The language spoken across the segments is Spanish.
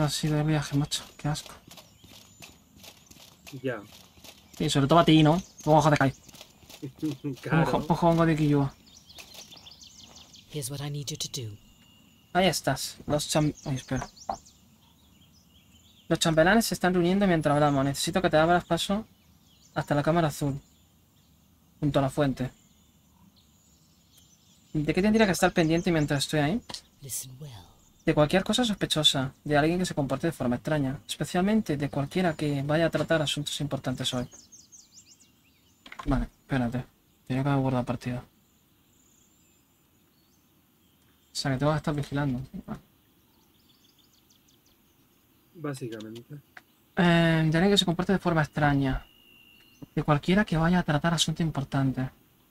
Así de viaje, macho. Qué asco. Ya. Y sobre todo a ti, ¿no? Ojo de kai. Claro. Pongo de Kiyua. Here's what I need you to do. Ahí estás. Ay, espera. Los chambelanes se están reuniendo mientras hablamos. Necesito que te abras paso hasta la cámara azul. Junto a la fuente. ¿De qué tendría que estar pendiente mientras estoy ahí? Listen well. De cualquier cosa sospechosa. De alguien que se comporte de forma extraña. Especialmente de cualquiera que vaya a tratar asuntos importantes hoy. Vale, espérate. Tenía que haber guardado partida. O sea, que tengo que estar vigilando. Vale. Básicamente. De alguien que se comporte de forma extraña. De cualquiera que vaya a tratar asuntos importantes.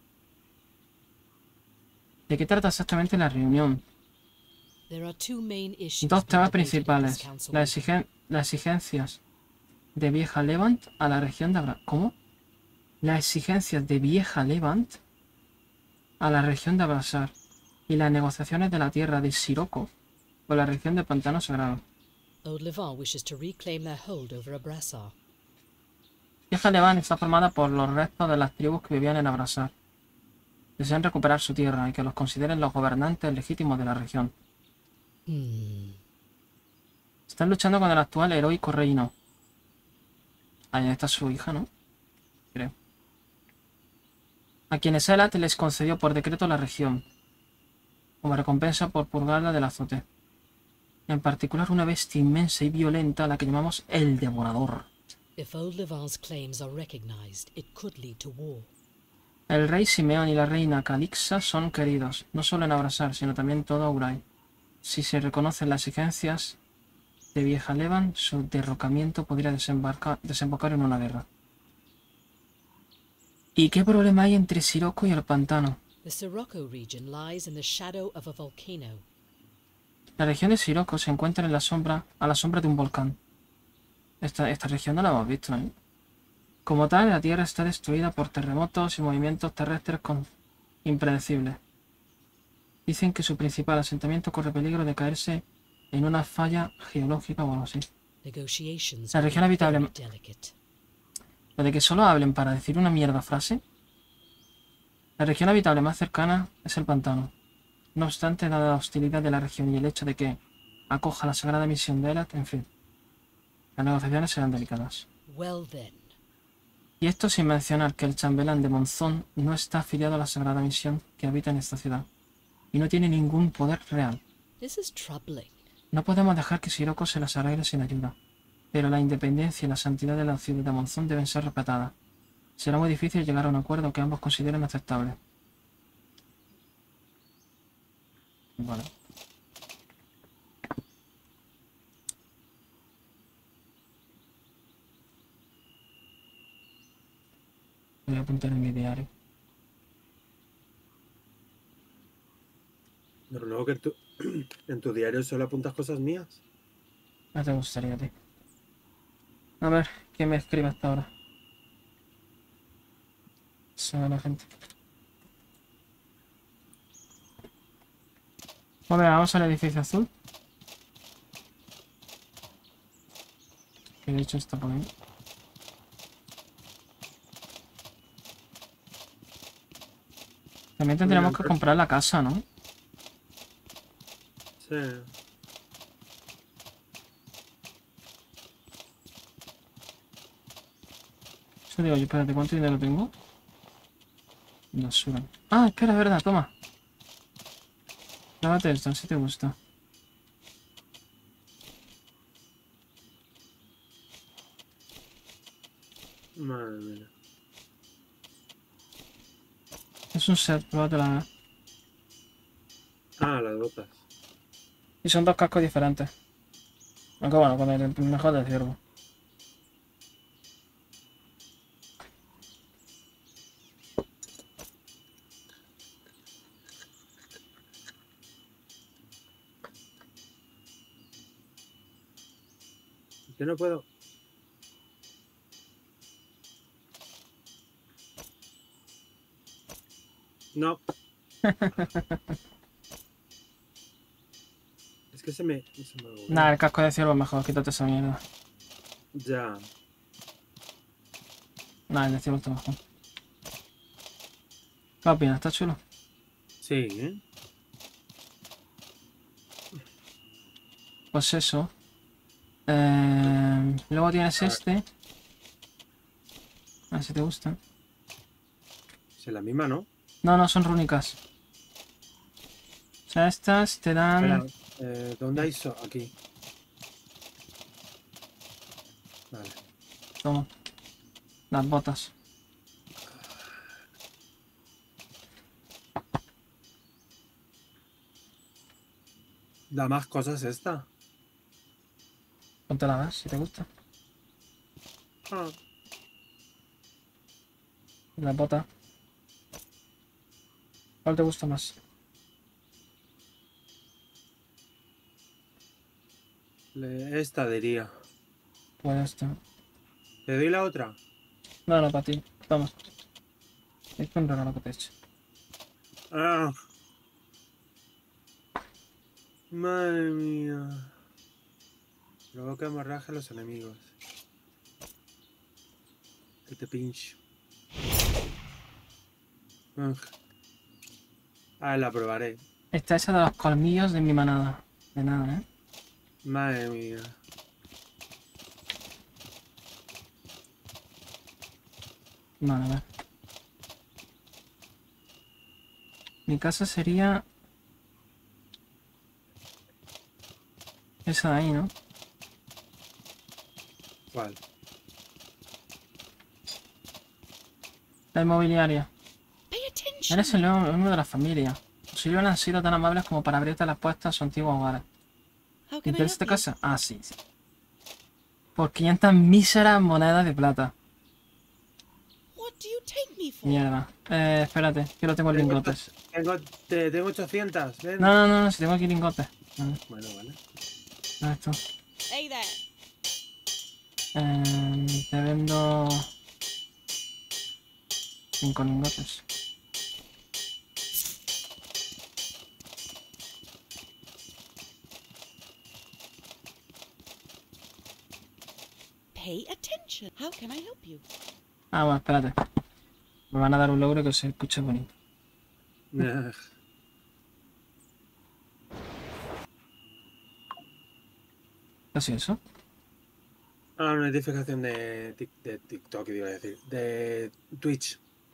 ¿De qué trata exactamente la reunión? There are two main issues Dos being temas debated at this principales. council Las exigencias de Vieja Levant a la región de Abra... ¿Cómo? Las exigencias de Vieja Levant a la región de Abrasar y las negociaciones de la tierra de Sirocco con la región de Pantano Sagrado. Old Levant wishes to reclaim their hold over Abrassar. Vieja Levant está formada por los restos de las tribus que vivían en Abrasar. Desean recuperar su tierra y que los consideren los gobernantes legítimos de la región. Están luchando con el actual heroico reino. Ahí está su hija, ¿no? Creo. A quienes Elat les concedió por decreto la región, como recompensa por purgarla del azote. En particular una bestia inmensa y violenta a la que llamamos el Devorador. If Old Levant's claims are recognized, it could lead to war. El rey Simeón y la reina Calixa son queridos, no solo en Abrasar, sino también en todo Auray. Si se reconocen las exigencias de Vieja Levant, su derrocamiento podría desembocar en una guerra. ¿Y qué problema hay entre Sirocco y el pantano? The Sirocco region lies in the shadow of a volcano. La región de Sirocco se encuentra en la sombra, a la sombra de un volcán. Esta región no la hemos visto, ¿eh? Como tal, la Tierra está destruida por terremotos y movimientos terrestres impredecibles. Dicen que su principal asentamiento corre peligro de caerse en una falla geológica o algo así. Negotiations La will región be habitable... very delicate. Lo de que solo hablen para decir una mierda frase. La región habitable más cercana es el pantano. No obstante, dada la hostilidad de la región y el hecho de que acoja la sagrada misión de Elat, en fin, las negociaciones serán delicadas. Well then. Y esto sin mencionar que el chambelán de Monzón no está afiliado a la sagrada misión que habita en esta ciudad, y no tiene ningún poder real. This is troubling. No podemos dejar que Sirocco se las arregle sin ayuda, pero la independencia y la santidad de la ciudad de Monzón deben ser respetadas. Será muy difícil llegar a un acuerdo que ambos consideren aceptable. Vale. Voy a apuntar en mi diario. Pero luego que tú en tu diario solo apuntas cosas mías. No te gustaría a ti. A ver, ¿quién me escribe hasta ahora? Son la gente. Bueno, vamos al edificio azul. Que de hecho está por ahí. También tendríamos que comprar la casa, ¿no? Sí. Eso digo yo, espérate, ¿cuánto dinero tengo? Basura. Ah, espera, es verdad, toma. Lávate esto, si te gusta. Madre mía. Es un set, pruébatela. Ah, las botas. Y son dos cascos diferentes. Aunque bueno, con el mejor del ciervo. Yo no puedo. No. Es que se me buguea. Nada, el casco de ciervo es mejor, quítate esa mierda. Ya. Nada, el de ciervo está mejor. ¿Qué opinas? ¿Está chulo? Sí, ¿eh? Pues eso. Luego tienes A ver. este. A ver si te gustan. Es la misma, ¿no? No, no, son rúnicas. O sea, estas te dan... Espera, ¿dónde hay eso? Aquí. Vale. Toma. Las botas. Da más cosas esta. Ponte la ves si te gusta. Ah, Las botas. ¿Cuál te gusta más? esta diría. Pues esta. ¿Te doy la otra? No, no, para ti. Toma. Es un regalo que te he hecho. Ah. Madre mía. Provoca hemorragia a los enemigos. Que te pincho. Ah, la probaré. Esta es esa de los colmillos de mi manada. De nada, ¿eh? Madre mía. Vale, a ver. Mi casa sería... esa de ahí, ¿no? ¿Cuál? La inmobiliaria. Pay attention. Eres el nuevo miembro de la familia. Los Sirion han sido tan amables como para abrirte las puertas a su antiguo hogar. How ¿Te can I interesa help esta you? casa? Ah, sí, sí. Por 500 míseras monedas de plata. What do you take me for? Mierda. Espérate, que no tengo lingotes. Tengo 800. Ven. No, no, no, no, si tengo aquí lingotes. A ver, Bueno, vale. a ver esto. Hey there. Te vendo 5 lingotes. Pay attention. How can I help you? Ah, bueno, espérate. Me van a dar un logro que se escuche bonito. ¿Qué ha sido eso? Ah, una notificación de TikTok, iba a decir. De Twitch.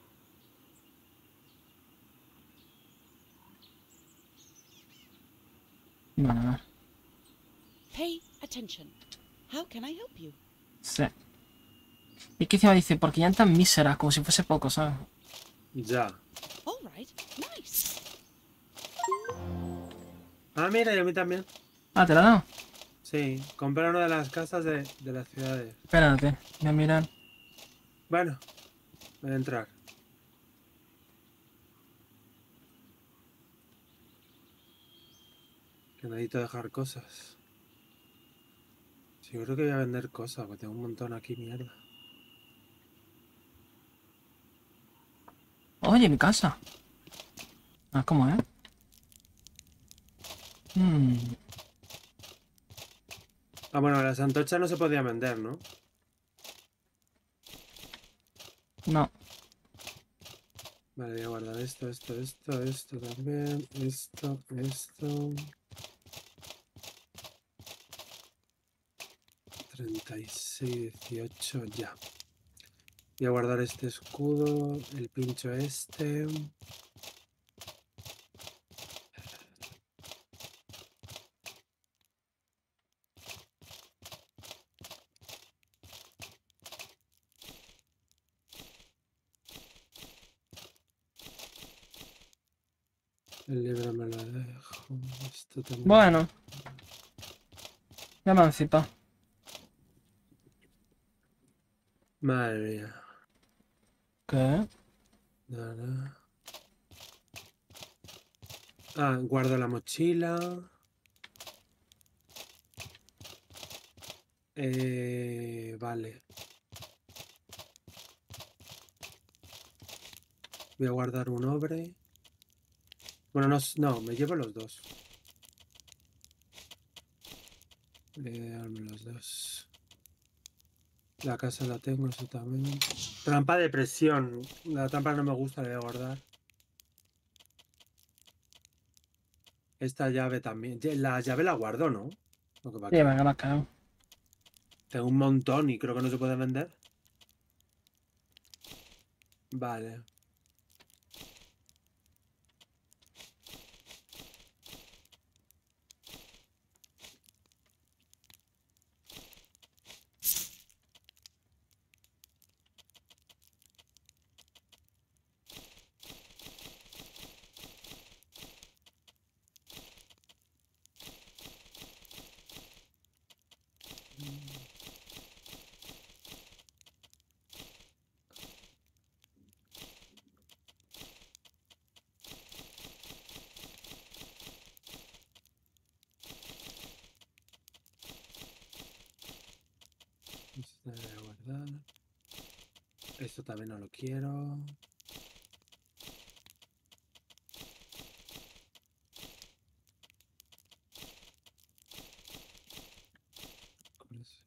Bueno, a ver. Pay attention. How can I help you? Sí. Y que encima dice, por 500 míseras, como si fuese poco, ¿sabes? Ya. All right. Nice. Ah, mira, y a mí también. Ah, ¿te la he dado? Sí, compré una de las casas de las ciudades. Espérate, voy a mirar. Bueno, voy a entrar. Que necesito dejar cosas. Sí, yo creo que voy a vender cosas, porque tengo un montón aquí, mierda. Oye, mi casa. Ah, ¿cómo es? Ah, bueno, las antorchas no se podía vender, ¿no? No. Vale, voy a guardar esto también. Esto. 36, 18, ya. Voy a guardar este escudo, el pincho este. El libro me lo dejo. Esto también. Bueno. Ya me emancipa. Madre mía. ¿Qué? Nada. Ah, guardo la mochila. Vale. Voy a guardar un obre. Bueno, no, me llevo los dos. Darme los dos. La casa la tengo, eso también. Trampa de presión. La trampa no me gusta, la voy a guardar. Esta llave también. La llave la guardo, ¿no? Lo que va Sí, aquí. venga, más caro. Tengo un montón y creo que no se puede vender. Vale. Esto lo voy a guardar. Esto también no lo quiero. ¿Cuál es?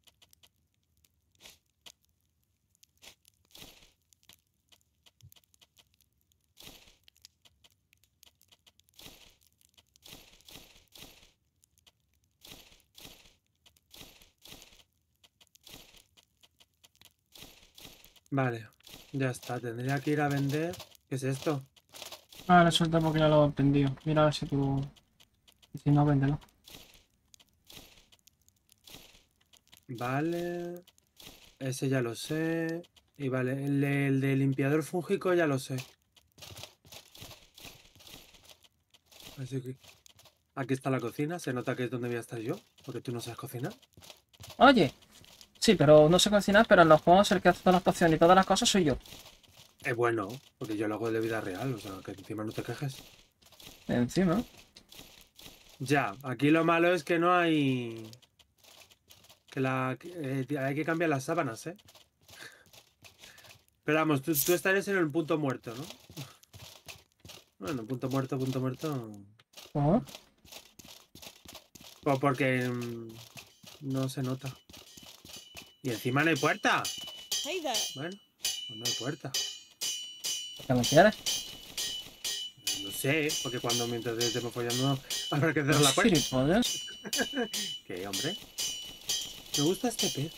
Vale, ya está. Tendría que ir a vender. ¿Qué es esto? Ah, le suelta porque ya lo he vendido. Mira a ver si tú... Si no, véndelo. Vale. Ese ya lo sé. Y vale, el de limpiador fúngico ya lo sé. Así que aquí está la cocina. Se nota que es donde voy a estar yo. Porque tú no sabes cocinar. Oye, sí, pero no sé cocinar, pero en los juegos el que hace todas las pociones y todas las cosas soy yo. Es bueno, porque yo lo hago de vida real. O sea, que encima no te quejes. Encima. Ya, aquí lo malo es que no hay... hay que cambiar las sábanas, ¿eh? Pero vamos, tú estarías en el punto muerto, ¿no? Bueno, punto muerto, punto muerto. ¿Cómo? Pues porque no se nota. Y encima no hay puerta. Hey there. Bueno, pues no hay puerta. ¿Qué me quieres? No sé, porque cuando mientras estemos follando habrá que cerrar ¿Eres la puerta. gilipollas? ¿Qué, hombre? Me gusta este pez.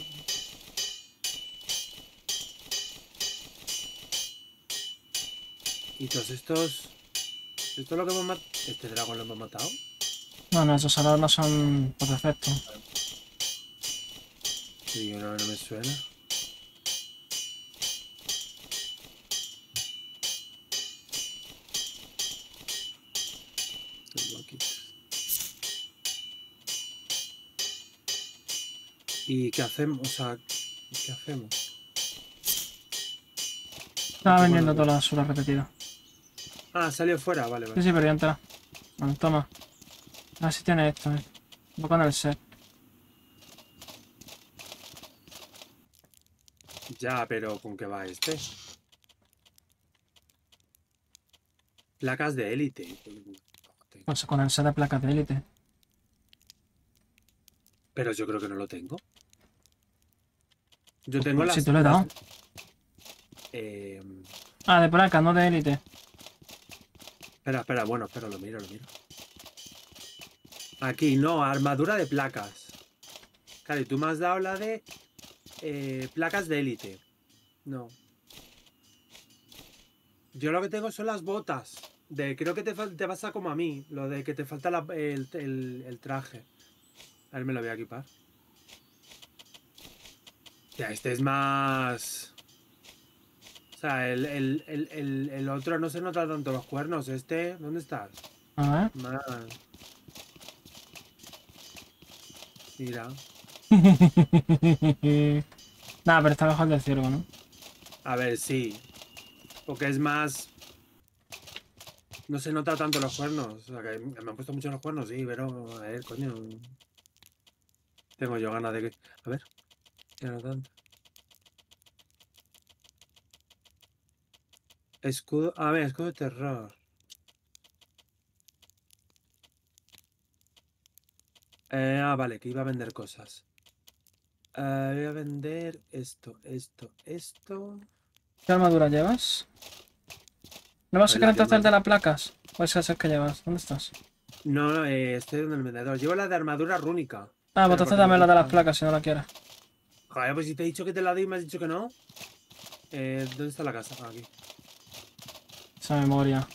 Y todos estos... ¿Esto es lo que hemos matado? ¿Este dragón lo hemos matado? No, no, esos alarmas son por defecto. Sí, no me suena. Tengo aquí. ¿Y qué hacemos? O sea, ¿qué hacemos? Estaba Aquí vendiendo guardo. toda la basura repetida. Ah, salió fuera, vale, Sí, vale. sí, pero ya entra. Bueno, toma. A ver si tiene esto, Voy con el set. Ya, pero ¿con qué va este? Placas de élite. Pues con el set de placas de élite. Pero yo creo que no lo tengo. Yo tengo Si las... te lo he dado. eh, Ah, de placas, no de élite. espera, bueno, espera, lo miro. Aquí, no, armadura de placas. Claro, y tú me has dado la de placas de élite. No. Yo lo que tengo son las botas. Creo que te pasa como a mí, lo de que te falta el traje. A ver, me lo voy a equipar. Ya, este es más... O sea, el otro no se nota tanto los cuernos. Este, ¿dónde estás? A Más... Mira. ver. Nada, pero está mejor del ciervo, ¿no? A ver, sí. Porque es más... No se nota tanto los cuernos. O sea, que me han puesto mucho los cuernos, sí, pero... A ver, coño. Tengo yo ganas de que... A ver. Ya no tanto. Escudo... A ver, escudo de terror. Vale, que iba a vender cosas. Voy a vender esto. ¿Qué armadura llevas? ¿No vas a Pues sacar la que entonces el más... de las placas? ¿O es ese que llevas? ¿Dónde estás? No, no, estoy en el vendedor. Llevo la de armadura rúnica. Ah, pues Pero entonces porque me dame la de las gusta. placas si no la quieres. Joder, pues si te he dicho que te la doy y me has dicho que no. ¿Dónde está la casa? Ah, aquí. Esa memoria.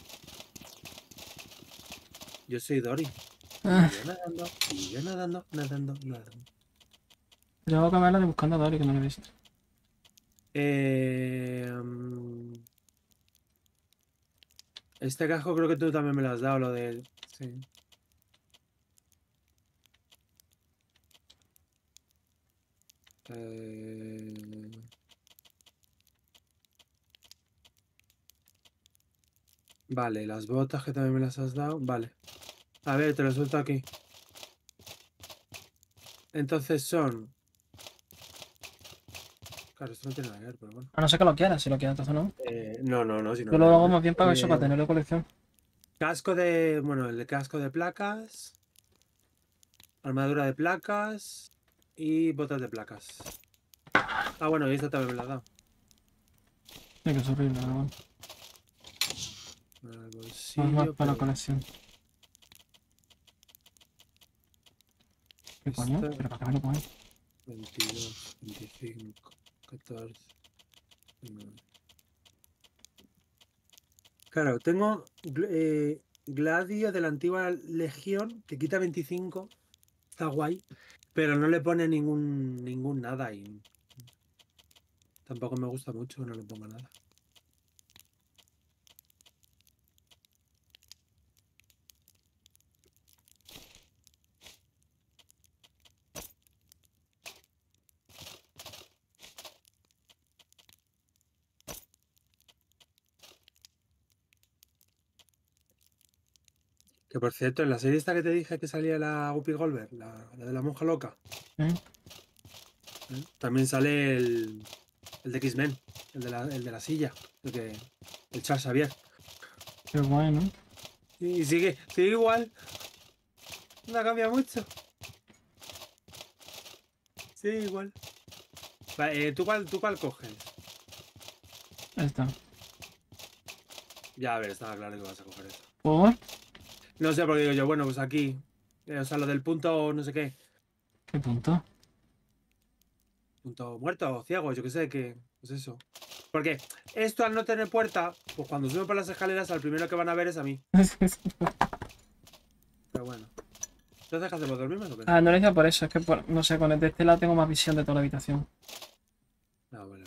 Yo soy Dory. Ah, Y yo nadando, y yo nadando, nadando, nadando. yo voy a cambiarla de buscando a Dory que no lo he visto. Este casco creo que tú también me lo has dado, lo de... Sí. Eh, Vale, las botas que también me las has dado. Vale. A ver, te lo suelto aquí. Entonces son... Claro, esto no tiene nada que ver, pero bueno. A no ser que lo quieras, si lo quieres, entonces no. No, si no Yo lo quiero, hago hombre. más bien para eso, para tenerlo de colección. Casco de... Bueno, el casco de placas. Armadura de placas. Y botas de placas. Ah, bueno, y esta también me la ha dado. Sí, que es horrible, pero bueno. El Más bolsillo, para la pero... colección. ¿Qué coño? Esta, ¿Pero para qué me lo pones? 22, 25, 14... 19. Claro, tengo Gladio de la antigua Legión, que quita 25. Está guay. Pero no le pone ningún nada y tampoco me gusta mucho que no le ponga nada. Que por cierto, en la serie esta que te dije que salía la Guppy Goldberg, la de la monja loca, ¿Eh? también sale el de X-Men, el de la silla, el Charles Xavier. Qué guay, ¿no? Y sigue igual, no cambia mucho. Sigue igual. Vale, ¿tú cuál coges? Esta. Ya, a ver, estaba claro que vas a coger eso. ¿Por? No sé, porque digo yo, bueno, pues aquí, o sea, lo del punto no sé qué, ¿Qué punto? punto muerto o ciego, yo qué sé, que, pues eso. Porque esto al no tener puerta, pues cuando subo por las escaleras, al primero que van a ver es a mí. Pero bueno. Entonces, ¿qué hacemos? ¿Dormimos o qué? Ah, no lo hice por eso, es que no sé, con el de este lado tengo más visión de toda la habitación. No, vale.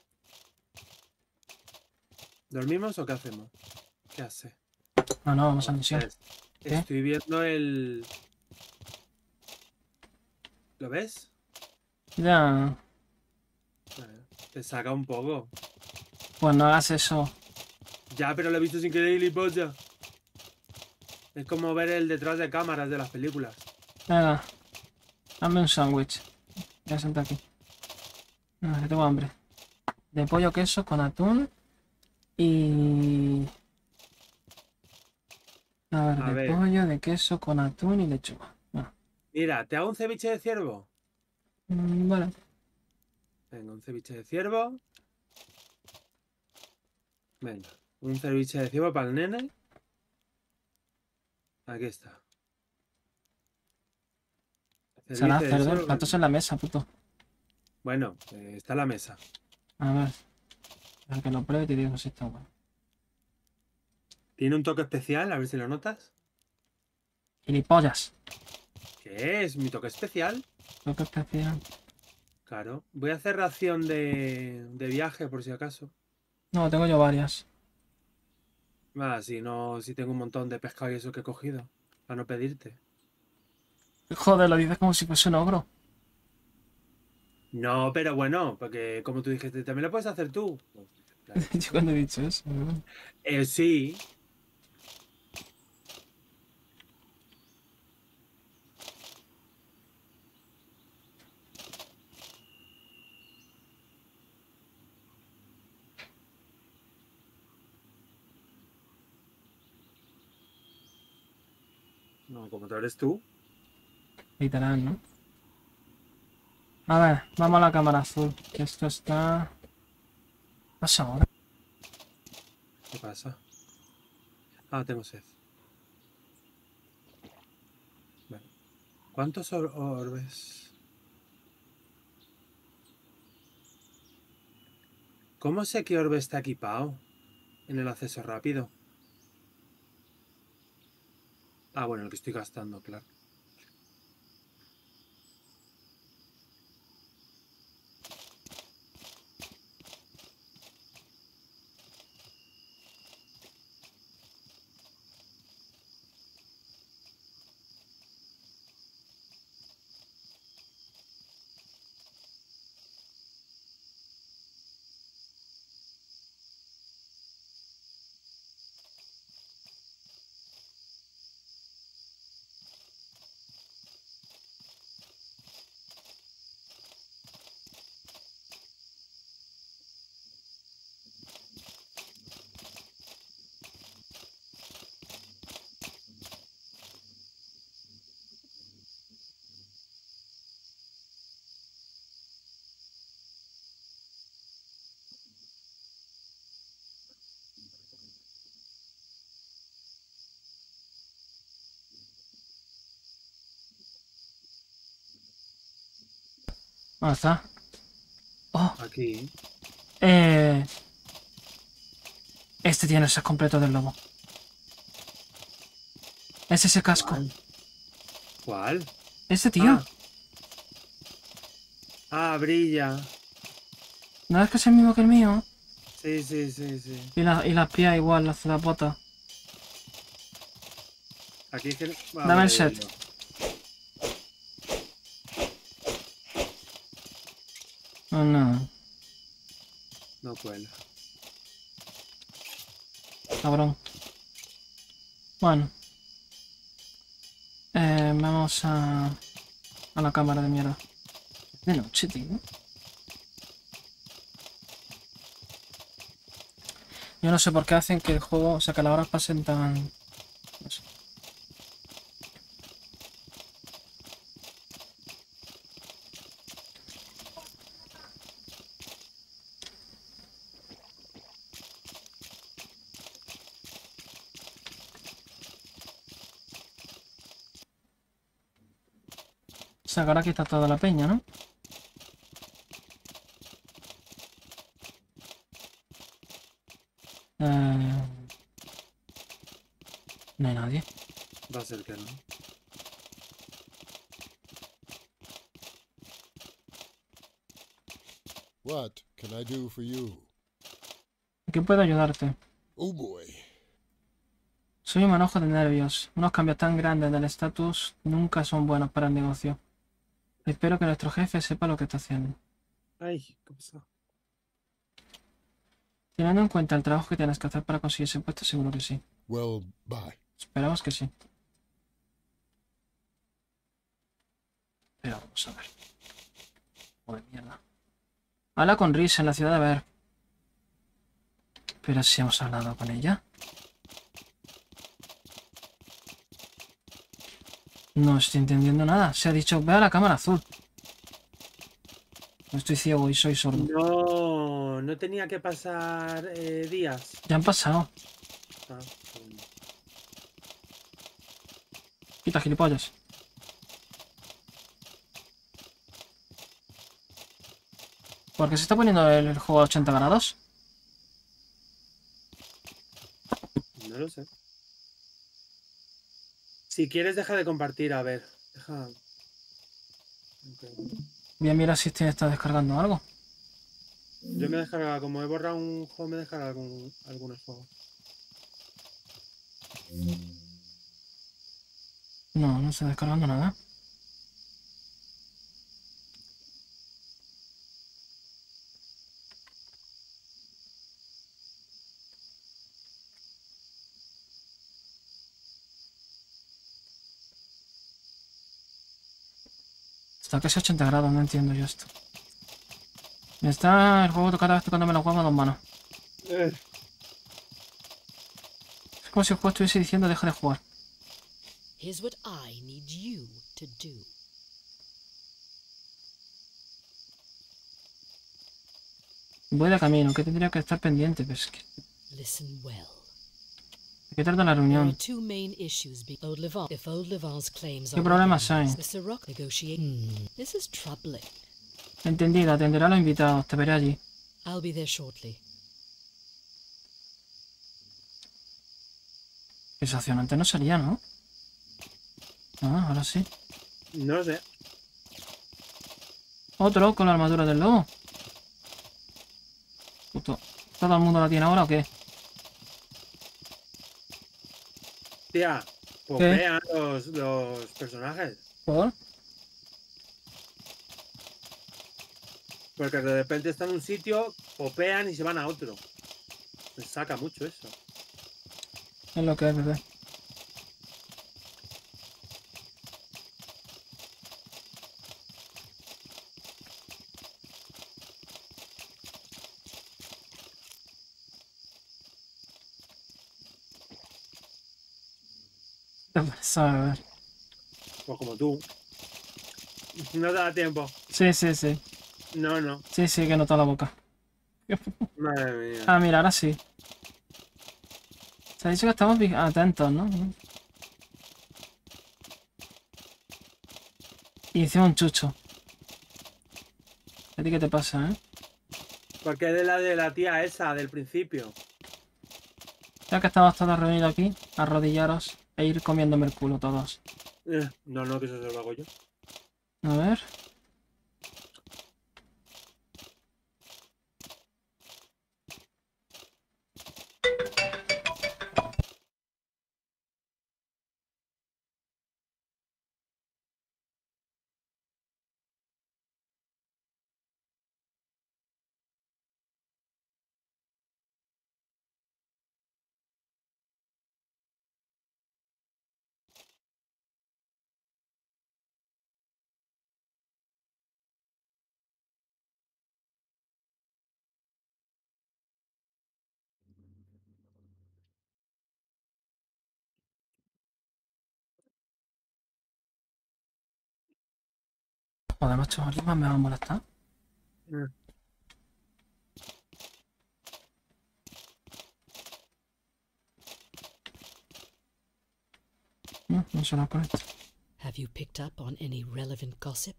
¿Dormimos o qué hacemos? ¿Qué hace? No, no, vamos a misión. Pues, ¿Qué? estoy viendo el... ¿Lo ves? Ya. Te saca un poco. Pues no hagas eso. Ya, pero lo he visto sin querer, gilipollas. Es como ver el detrás de cámaras de las películas. Venga, hazme un sándwich. Voy a sentar aquí. No, que tengo hambre. De pollo queso con atún y... A ver, A de ver, pollo, de queso con atún y lechuga. Bueno, mira, ¿te hago un ceviche de ciervo? vale. Venga, un ceviche de ciervo. Venga, un ceviche de ciervo para el nene. Aquí está. Será Ceviche de cerdo, el ciervo para plato el es en nene. la mesa, puto. Bueno, está la mesa. A ver, para que lo pruebe y te digo si está bueno. Tiene un toque especial, a ver si lo notas. Gilipollas. ¿Qué es? ¿Mi toque especial? Lo que especial. Claro. Voy a hacer ración de viaje por si acaso. No, tengo yo varias. Si no, si tengo un montón de pescado y eso que he cogido. Para no pedirte. Joder, lo dices como si fuese un ogro. No, pero bueno, porque como tú dijiste, también lo puedes hacer tú. Claro. Yo cuando he dicho eso. ¿No? Sí. No, como tú eres tú. Literal, ¿no? A ver, vamos a la cámara azul. Que esto está... ¿Qué pasa ahora? ¿Qué pasa? Ah, tengo sed. Vale. ¿Cuántos orbes? ¿Cómo sé qué orbe está equipado en el acceso rápido? Ah, bueno, el que estoy gastando, claro. ¿Dónde está? Oh, Aquí. este tiene el set completo del lobo. Es ese casco. ¿Cuál? ¿Cuál? Ese tío. Ah, brilla. ¿No es que es el mismo que el mío? Sí, sí, sí, sí. Y las pies igual, las botas. Aquí es que... Ah, Dame vale, el set. yo. Oh, no, No cuela. cabrón. Bueno. Vamos a la cámara de mierda. De noche, tío. Yo no sé por qué hacen que el juego, o sea, que las horas pasen tan... No sé. O sea, que ahora aquí está toda la peña, ¿no? No hay nadie. Va a ser que no. What can I do for you? ¿En qué puedo ayudarte? Oh boy. Soy un manojo de nervios. Unos cambios tan grandes del estatus nunca son buenos para el negocio. Espero que nuestro jefe sepa lo que está haciendo. Ay, ¿qué pasa? Teniendo en cuenta el trabajo que tienes que hacer para conseguir ese puesto, seguro que sí. Well, bye. Esperamos que sí. Pero vamos a ver. Joder, mierda. Habla con Rhys en la ciudad de Ver. Pero si hemos hablado con ella. No estoy entendiendo nada. Se ha dicho, ve a la cámara azul. No estoy ciego y soy sordo. No, no tenía que pasar días. Ya han pasado. Ah, bueno. Quita, gilipollas. ¿Por qué se está poniendo el juego a 80 grados? No lo sé. Si quieres, deja de compartir, a ver. Deja. Ok. Voy a mirar si está descargando algo. Yo me descargaba, como he borrado un juego, me descarga algunos juegos. No, no está descargando nada. Está casi a 80 grados, no entiendo yo esto. Me está el juego cada vez tocándome los huevos a dos manos. Eh, Es como si el juego estuviese diciendo deja de jugar. Here's what I need you to do. Voy de camino, que tendría que estar pendiente, pero es que... Listen well. ¿Qué tarda la There are reunión? two main issues. If Old Levan's claims ¿Qué are problemas hay? recognized, the Sirocco negotiate. This is troubling. Entendido, atenderá a los invitados, te veré allí. I'll be there shortly. Antes no salía, ¿no? Ah, ahora sí. No sé. Otro con la armadura del lobo. Puto. ¿Todo el mundo la tiene ahora o qué? Tía, popean los personajes. ¿Por? Porque de repente están en un sitio, popean y se van a otro. Me saca mucho eso. Es lo que es, bebé. ¿Qué pasa, bebé? Pues como tú. No te da tiempo. Sí, sí, sí. No. Sí, sí, que nota la boca. Madre mía. Ah, mira, ahora sí. Se ha dicho que estamos atentos, ¿no? Y hicimos un chucho. ¿A ti qué te pasa, eh? Porque es de la tía esa del principio. Ya que estamos todos reunidos aquí, arrodillaros e ir comiéndome el culo todos. No, que eso se lo hago yo. A ver. Joder, macho, ¿alguien más me va a molestar? Mm. No se lo conecto. Have you picked up on any relevant gossip?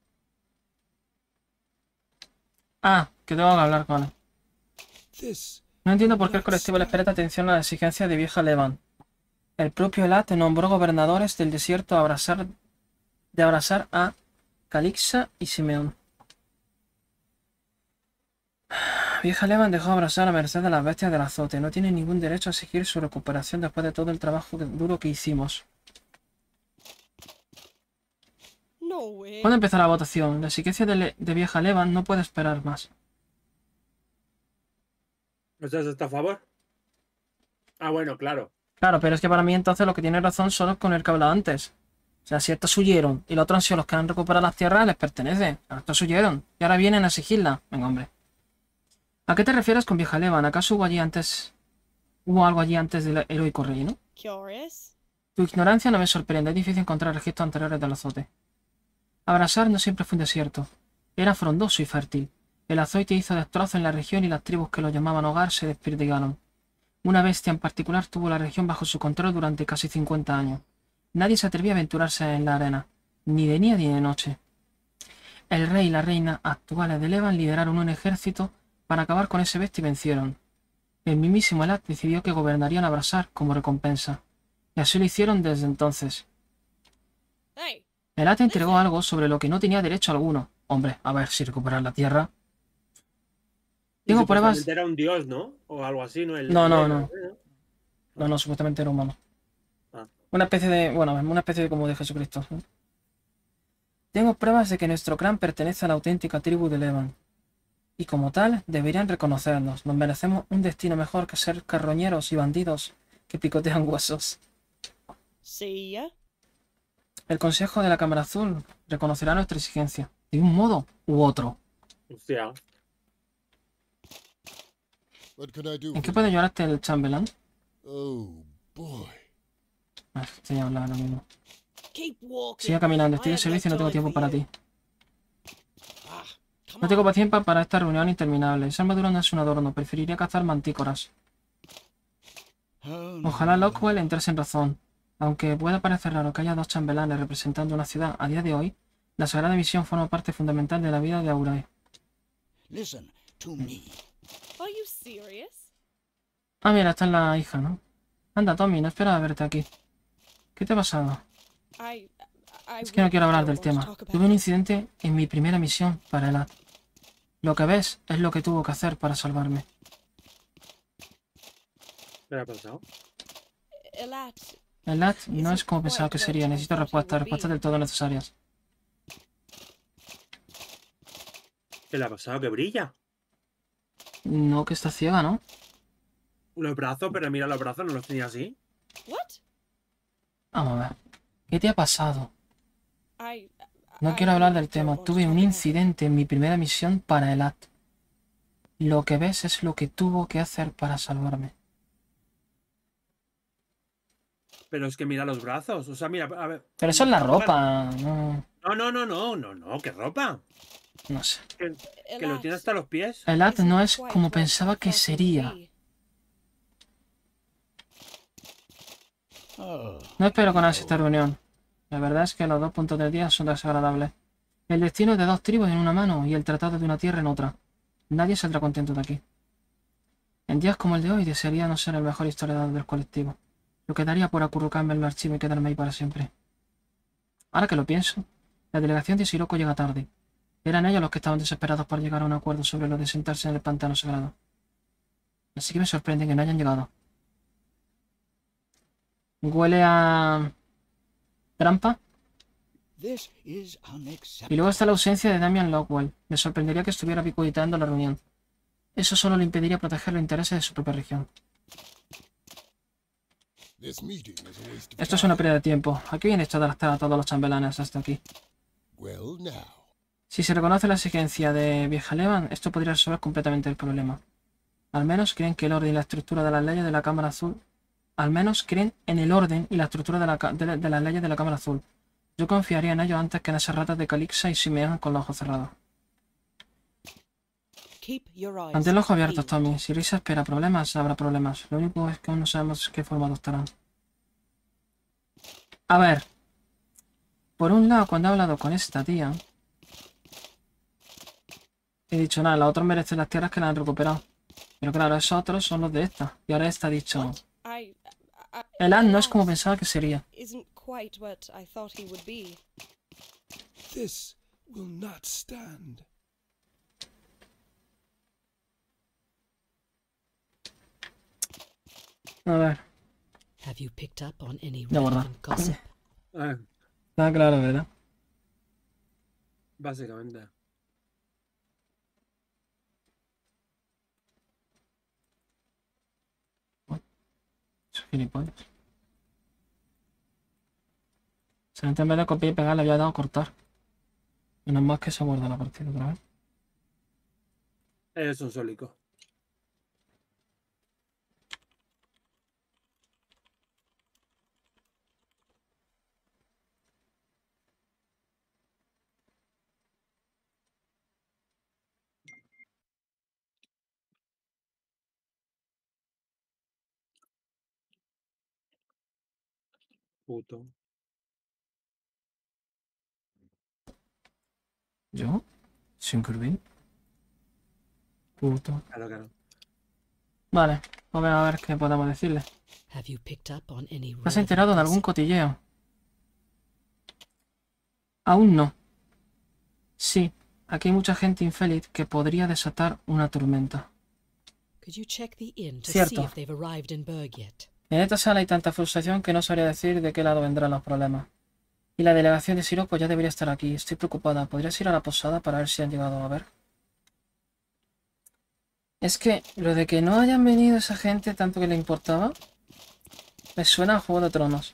Ah, que tengo que hablar con él. This No entiendo por qué el colectivo les presta atención a las exigencias de Vieja Levan. El propio Elat nombró gobernadores del desierto de abrazar a Calixa y Simeón. Vieja Levan dejó abrazar a merced de las bestias del azote. No tiene ningún derecho a exigir su recuperación después de todo el trabajo duro que hicimos. No way. ¿Cuándo empezó la votación? La exigencia de Vieja Levan no puede esperar más. ¿Estás a favor? Ah, bueno, claro. Claro, pero es que para mí entonces lo que tiene razón son los con el que hablaba antes. O sea, si estos huyeron y los otros han sido los que han recuperado las tierras, les pertenece. A estos huyeron y ahora vienen a exigirla. Venga, hombre. ¿A qué te refieres con Vieja Levan? ¿Acaso hubo algo allí antes del heroico reino? Curious. Tu ignorancia no me sorprende, es difícil encontrar registros anteriores del azote. Abrasar no siempre fue un desierto. Era frondoso y fértil. El azote hizo destrozos en la región y las tribus que lo llamaban hogar se desperdigaron. Una bestia en particular tuvo la región bajo su control durante casi 50 años. Nadie se atrevía a aventurarse en la arena, ni de día ni de noche. El rey y la reina actuales de Levan lideraron un ejército para acabar con ese bestia y vencieron. El mismísimo Elat decidió que gobernarían a Abrasar como recompensa, y así lo hicieron desde entonces. Hey. Elat entregó algo sobre lo que no tenía derecho alguno. Hombre, a ver si recuperar la tierra. Y Tengo pruebas. supuestamente era un dios, ¿no? O algo así, ¿no? No, supuestamente era humano. Ah. Una especie de. Bueno, una especie de como de Jesucristo. Tengo pruebas de que nuestro clan pertenece a la auténtica tribu de Levan. Y como tal, deberían reconocernos. Nos merecemos un destino mejor que ser carroñeros y bandidos que picotean huesos. See ya. El Consejo de la Cámara Azul reconocerá nuestra exigencia, de un modo u otro. Hostia. What can I do ¿En for qué puede you? ayudarte el Chamberlain? Oh boy. Estoy hablando ahora mismo. Keep walking. Sigue caminando, I estoy de have no servicio y no tengo time tiempo for para you. ti. No tengo paciencia para esta reunión interminable. Esa armadura no es un adorno. Preferiría cazar mantícoras. Ojalá Lockwell entrase en razón. Aunque pueda parecer raro que haya dos chambelanes representando una ciudad a día de hoy, la Sagrada Misión forma parte fundamental de la vida de Auray. Listen to me. Are you serious? Ah, mira, esta es la hija, ¿no? Anda, Tommy, no esperaba verte aquí. ¿Qué te ha pasado? I Es que no quiero hablar really del don't want tema. to talk Tuve un about it. incidente en mi primera misión para el AT. Lo que ves es lo que tuvo que hacer para salvarme. ¿Qué le ha pasado? Elat, El AT no es como pensaba que sería. Necesito respuestas del todo necesarias. ¿Qué le ha pasado? Que brilla. No, que está ciega, ¿no? Los brazos, pero mira los brazos, no los tenía así. what? Vamos a ver. ¿Qué te ha pasado? I No quiero hablar del tema. Tuve un incidente en mi primera misión para el AT. Lo que ves es lo que tuvo que hacer para salvarme. Pero es que mira los brazos. O sea, mira, a ver. Pero eso es la ropa. No, No, ¿qué ropa? no sé. Que lo tiene hasta los pies. El AT no es como pensaba que sería. Oh, No espero con ansia esta reunión. La verdad es que los dos puntos del día son desagradables. El destino de dos tribus en una mano y el tratado de una tierra en otra. Nadie saldrá contento de aquí. En días como el de hoy desearía no ser el mejor historiador del colectivo. Lo que daría por acurrucarme en el archivo y quedarme ahí para siempre. Ahora que lo pienso, la delegación de Sirocco llega tarde. Eran ellos los que estaban desesperados por llegar a un acuerdo sobre lo de sentarse en el pantano sagrado. Así que me sorprende que no hayan llegado. Huele a trampa. this is Y unacceptable. luego está la ausencia de Damian Lockwell. Me sorprendería que estuviera picuditando la reunión. Eso solo le impediría proteger los intereses de su propia región. This meeting is a waste of Esto es una time. pérdida de tiempo. Aquí viene esto de arrastrar a todos los chambelanes hasta aquí. Well, now. Si se reconoce la exigencia de Vieja Levan, esto podría resolver completamente el problema. Al menos creen que el orden y la estructura de las leyes de la Cámara Azul. Al menos creen en el orden y la estructura de las leyes de la Cámara Azul. Yo confiaría en ellos antes que en esas ratas de Calixa y Simeon con los ojos cerrados. Keep your eyes Mantén los ojos abiertos, peeled. Tommy. Si Risa espera problemas, habrá problemas. Lo único es que aún no sabemos qué forma adoptarán. A ver. Por un lado, cuando he hablado con esta tía, he dicho, nada, los otros merecen las tierras que las han recuperado. Pero claro, esos otros son los de esta. Y ahora esta ha dicho, I el AT no es como Elat pensaba que sería. isn't quite what I thought he would be. This will not stand. A ver, Have you picked up on any de verdad. relevant gossip? Está claro, ¿verdad? Básicamente. Soy gilipollas. Se en vez de copiar y pegar le había dado a cortar. Menos más que se guarda la partida otra vez. Es un sólico. Puto. ¿Yo? ¿Sin Kirby? Puto. Claro. Vale, pues a ver qué podemos decirle. Have you picked up on any ¿Te has relevant enterado de algún gossip? cotilleo? Aún no. Sí, aquí hay mucha gente infeliz que podría desatar una tormenta. Could you check the inn to Cierto. see if they've arrived in Berg yet? En esta sala hay tanta frustración que no sabría decir de qué lado vendrán los problemas. Y la delegación de Sirocco ya debería estar aquí. Estoy preocupada. ¿Podrías ir a la posada para ver si han llegado a ver? Es que lo de que no hayan venido esa gente tanto que le importaba, me suena a Juego de Tronos.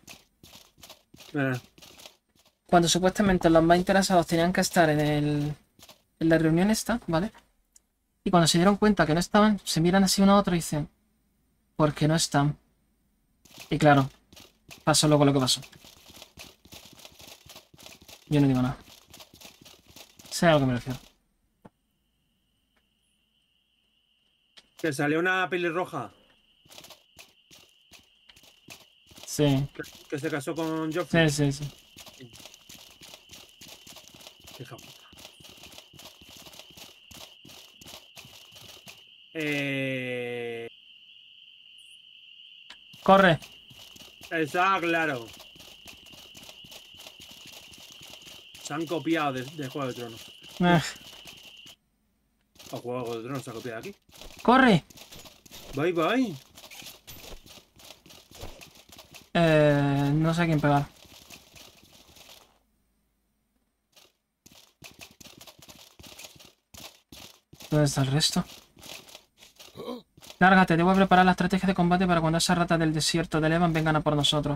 Cuando supuestamente los más interesados tenían que estar en la reunión esta, ¿vale? Y cuando se dieron cuenta que no estaban, se miran así uno a otro y dicen, ¿por qué no están? Y claro, pasó luego lo que pasó. Yo no digo nada. Sé a lo que me refiero. Que salió una pelirroja Sí, que se casó con Joffrey. sí, sí, sí. Qué hija puta. Corre. Está claro. Se han copiado de Juego de Tronos. Eh, O Juego de Tronos se ha copiado aquí. corre. Bye bye. No sé a quién pegar. ¿Dónde está el resto? Lárgate, debo preparar la estrategia de combate para cuando esas ratas del desierto de Levan vengan a por nosotros.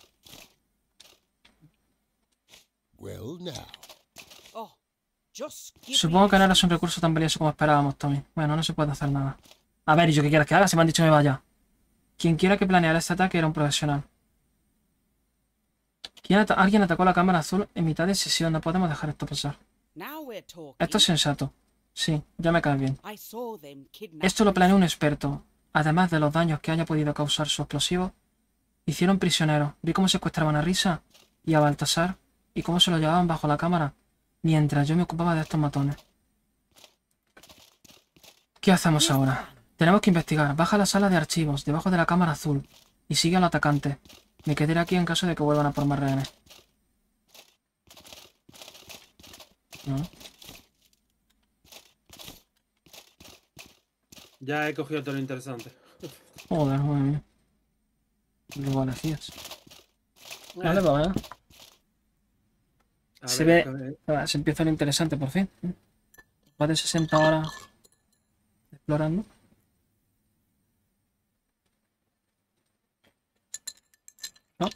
Well, now. Oh, just give Supongo me que no a eras un few recurso tan valioso como esperábamos, Tommy. Bueno, no se puede hacer nada. A ver, ¿y yo qué quieres que haga? Se me han dicho que me vaya. Quien quiera que planeara este ataque era un profesional. Alguien atacó la cámara azul en mitad de sesión. No podemos dejar esto pasar. Now we're talking. Esto es sensato. Sí, ya me cae bien. I saw them kidnap Esto lo planeó Lucy. un experto. Además de los daños que haya podido causar su explosivo, hicieron prisioneros. Vi cómo secuestraban a Risa y a Baltasar y cómo se lo llevaban bajo la cámara mientras yo me ocupaba de estos matones. ¿Qué hacemos ahora? Tenemos que investigar. Baja a la sala de archivos, debajo de la cámara azul, y sigue al atacante. Me quedaré aquí en caso de que vuelvan a por más rehenes. ¿No? Ya he cogido todo lo interesante. Joder, muy bien. Luego elegías. Vale, pues venga. A Se ver, ve- Se empieza lo interesante por fin. Más de 60 horas explorando. ¿No?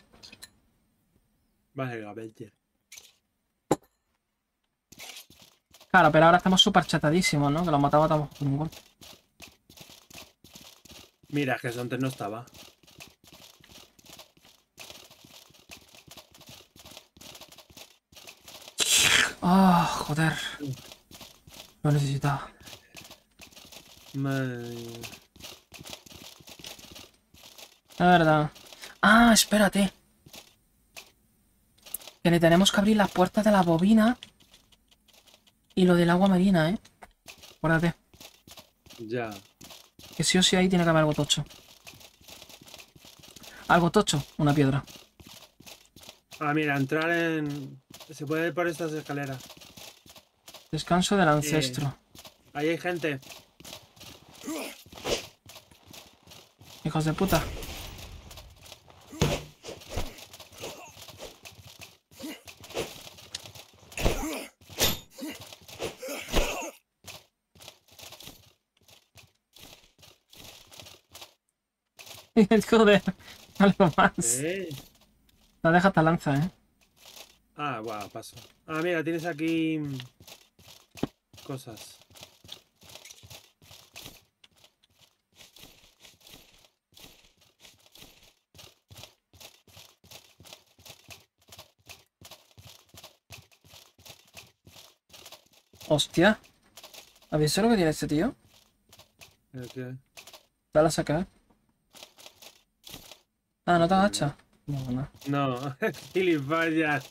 Vale, Gabeller. Claro, pero ahora estamos súper chatadísimos, ¿no? Que los matamos con un golpe. Mira, que eso antes no estaba. Ah, joder. Lo necesitaba. Man. Es verdad. Ah, espérate. Que le tenemos que abrir las puertas de la bobina. Y lo del agua marina, ¿eh? Acuérdate. Ya. Que sí o sí ahí tiene que haber algo tocho. Algo tocho, una piedra. Ah, mira, entrar en... Se puede ir por estas escaleras. Descanso del ancestro. Ahí hay gente. Hijos de puta. Joder, algo más. No deja esta lanza, ¿eh? Ah, guau, paso. Ah, mira, tienes aquí... cosas. Hostia. ¿Has visto lo que tiene este tío? ¿Qué? Dale a sacar. Ah, ¿no te agachas? No, no. No, gilipollas.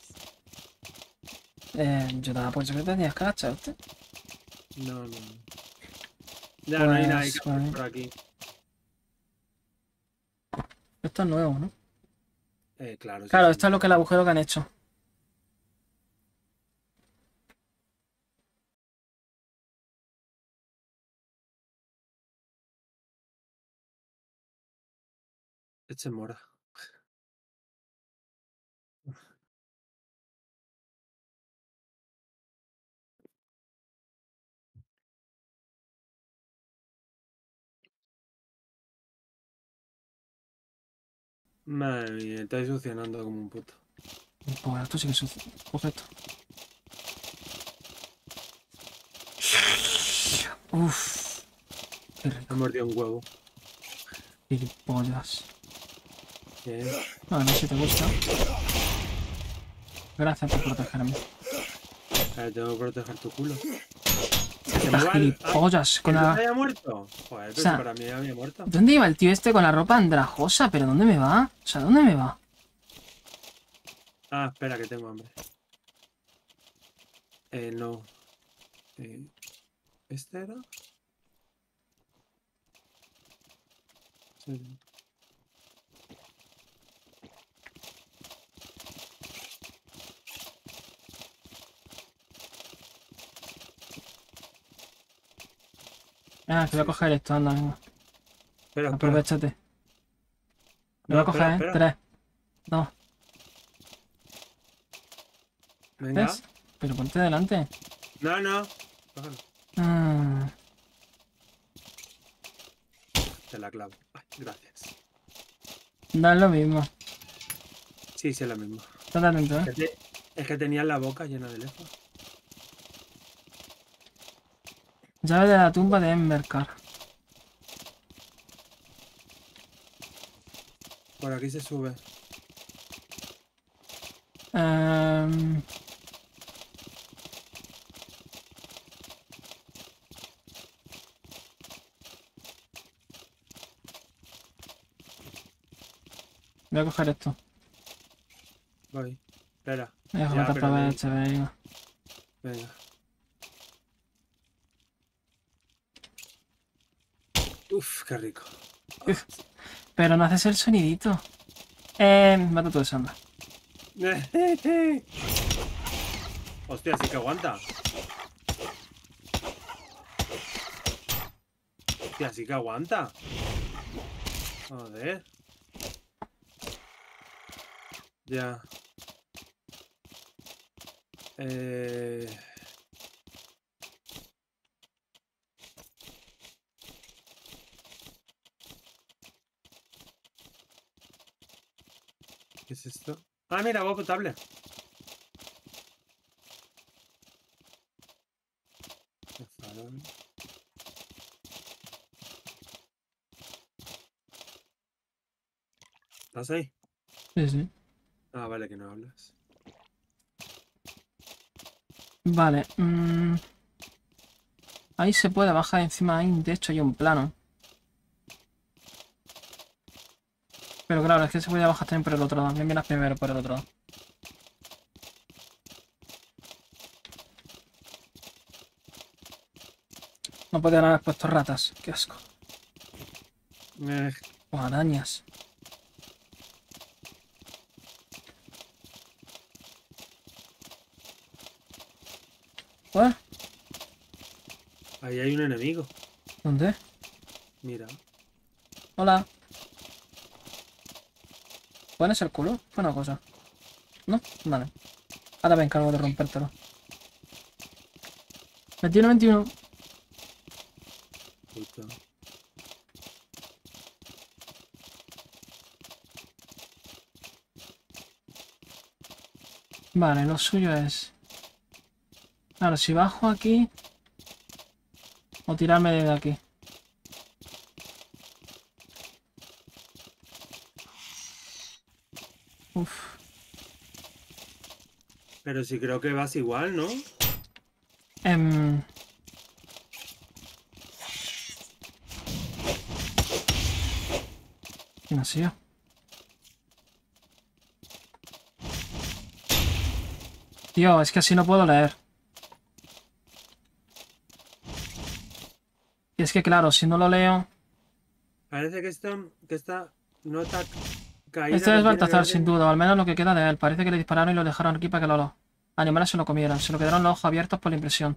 Yo daba por eso que tenías que agacharte. No, no. Ya no hay nada Pues, vale. por aquí. Esto es nuevo, ¿no? Claro. sí, Claro, sí. esto es lo que el agujero que han hecho. Eche mora. Madre mía, estáis succionando como un puto. Pues esto sí que es sucio. Coge esto. Uff. Qué rico. Me ha mordido un huevo. Gilipollas. ¿Qué? Bueno, si te gusta. Gracias por protegerme. Tengo que proteger tu culo. Que se Está igual. gilipollas. ¿Que Con no la... se haya muerto? Joder, pero O sea, si para mí ya había muerto. ¿Dónde iba el tío este con la ropa andrajosa? ¿Pero dónde me va? O sea, ¿dónde me va? Ah, espera, que tengo hambre. No. ¿Este era? Sí. Ah, que voy a coger esto, anda, venga. Espera, espera. Aprovechate. Lo voy a No, coger, espera, ¿eh? espera. 3, 2, Venga. 3. Pero ponte delante. No, no. Cógelo. Ah, Te la clavo. Ay, gracias. da lo mismo. Sí, sí, es la misma. Estate atento, ¿eh? Es que tenía la boca llena de lejos. Llave de la tumba de Embercar. Por aquí se sube. Em, Voy a coger esto. Voy. Espera. Voy a Ya, coger pero otra no- vez, venga. Venga. Uf, qué rico. Pero no haces el sonidito. Mata todo eso, anda. Hostia, sí que aguanta. Hostia, sí que aguanta. Joder. Ya. ¿Qué es esto? Ah, mira, agua potable. El farol. ¿Estás ahí? Sí, sí. Ah, vale, que no hablas. Vale. Ahí se puede bajar encima. Ahí, de hecho, hay un plano. Pero claro, es que se puede bajar también por el otro lado. Me miras primero por el otro lado. No podían haber puesto ratas. Qué asco. O arañas. ¿What? Ahí hay un enemigo. ¿Dónde? Mira. Hola. ¿Pones el culo? Fue una cosa. ¿No? Vale. Ahora me encargo de rompértelo. 21, 21. Puta. Vale, lo suyo es... Claro, si bajo aquí... O tirarme desde aquí. Uf. Pero sí creo que vas igual, ¿no? Em... ¿Quién ha sido? Tío, es que así no puedo leer. Y es que claro, si no lo leo... Parece que esta nota caída. Este es que tiene Baltazar, verde- sin duda, o al menos lo que queda de él. Parece que le dispararon y lo dejaron aquí para que los animales se lo comieran. Se lo quedaron los ojos abiertos por la impresión.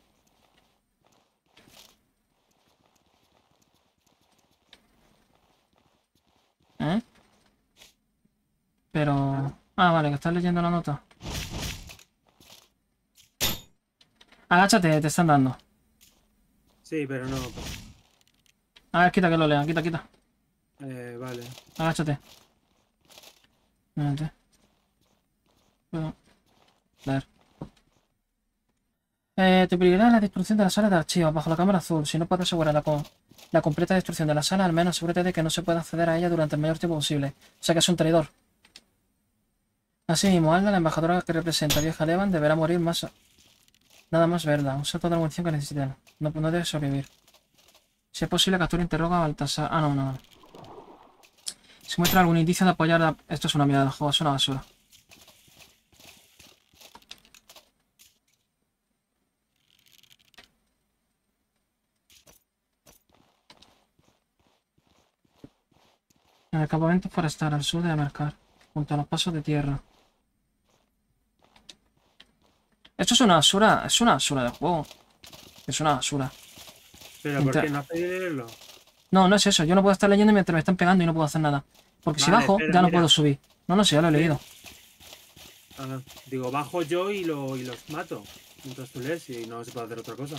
¿Eh? Pero... Ah, vale, que estás leyendo la nota. Agáchate, te están dando. Sí, pero no. A ver, quita que lo lean, quita, quita. Vale. Agáchate. Espérate. Puedo leer. Te pedirá la destrucción de la sala de archivos bajo la cámara azul. Si no puedes asegurar la completa destrucción de la sala, al menos asegúrate de que no se pueda acceder a ella durante el mayor tiempo posible. O sea que es un traidor. Asimismo, Alda, la embajadora que representa a Vieja Levan, deberá morir más... Nada más verla. Usa toda la munición que necesiten. No, no debe sobrevivir. Si es posible, captura e interroga a Baltasar. Ah, no, no. Si muestra algún indicio de apoyar a... Esto es una mierda de juego, es una basura. En el campamento forestal, al sur de Amercar, junto a los pasos de tierra. Esto es una basura de juego. Es una basura. Pero ¿por Mientras- qué no has pedido leerlo? No, no es eso. Yo no puedo estar leyendo mientras me están pegando y no puedo hacer nada. Porque si Vale, bajo, espera, ya no mira. puedo subir. No, no sé, ya lo he leído. Ah, digo, bajo yo y los mato. Mientras tú lees y no se puede hacer otra cosa.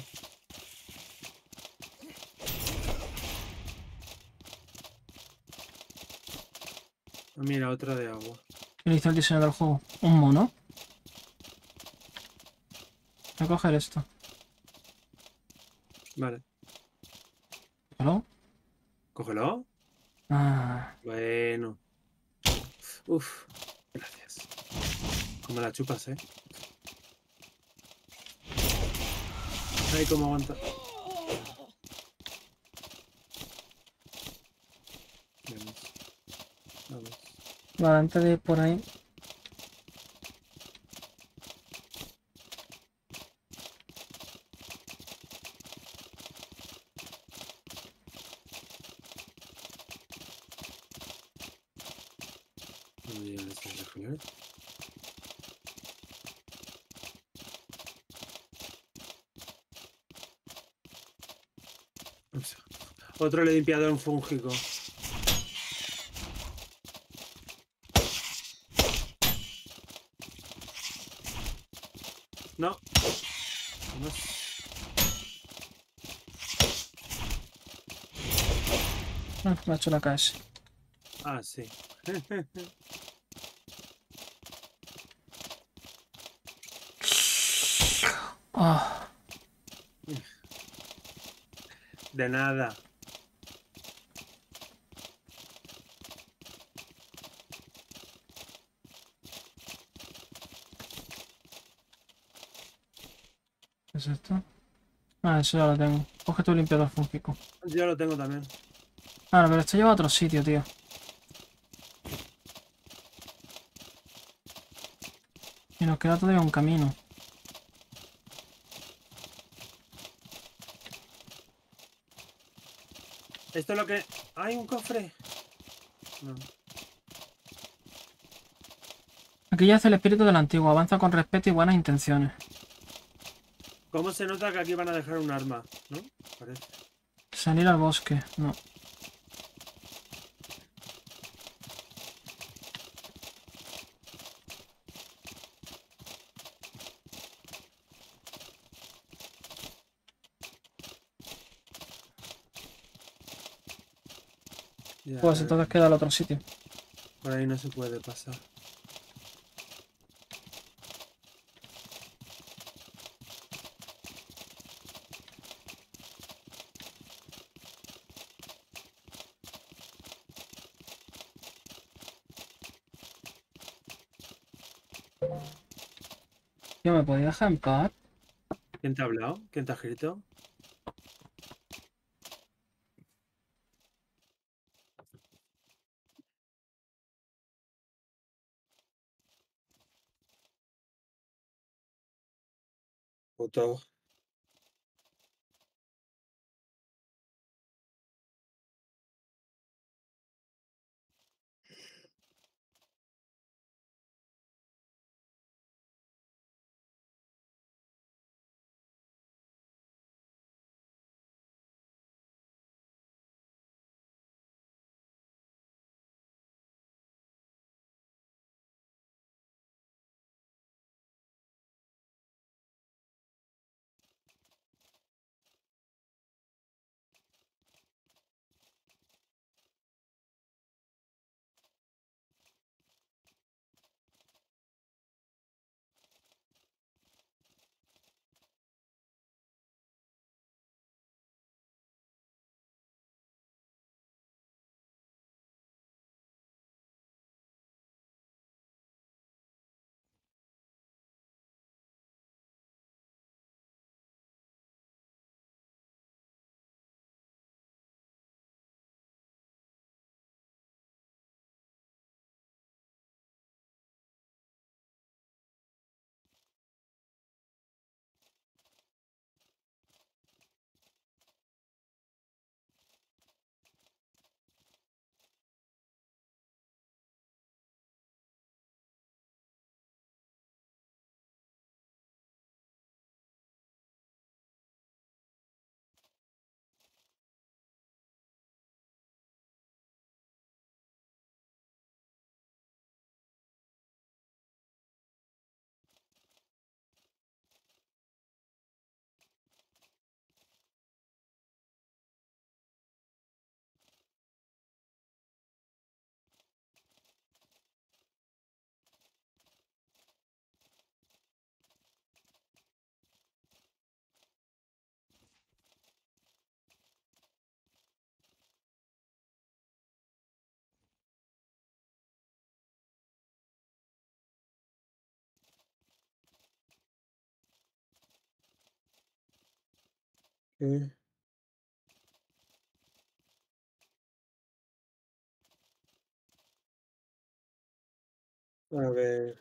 Ah, mira, otra de agua. ¿Quién hizo el diseño del juego? ¿Un mono? Voy a coger esto. Vale. ¿Hello? ¿Cógelo? Ah, Bueno. Uf. Gracias. Como la chupas, ¿eh? Ay, cómo aguanta. Vamos. Vamos. vale, antes de ir por ahí. No me llegan estas de color. Ups. Otro limpiador fúngico. No. Vamos. Ah, me ha hecho la KS. Ah, sí. Ah, De nada. ¿qué es esto? Ah, eso ya lo tengo. Coge tu limpiador fúngico. Yo lo tengo también. Ah, pero esto lleva a otro sitio, tío. Y nos queda todavía un camino. Esto es lo que... ¡Hay un cofre! No. Aquí yace el espíritu del antiguo. Avanza con respeto y buenas intenciones. ¿Cómo se nota que aquí van a dejar un arma? ¿No? Parece. Salir al bosque. No. Ya, Pues entonces queda el otro sitio. por ahí no se puede pasar. Yo me podía dejar en paz. ¿Quién te ha hablado? ¿Quién te ha escrito? Puto. ¿Qué? A ver.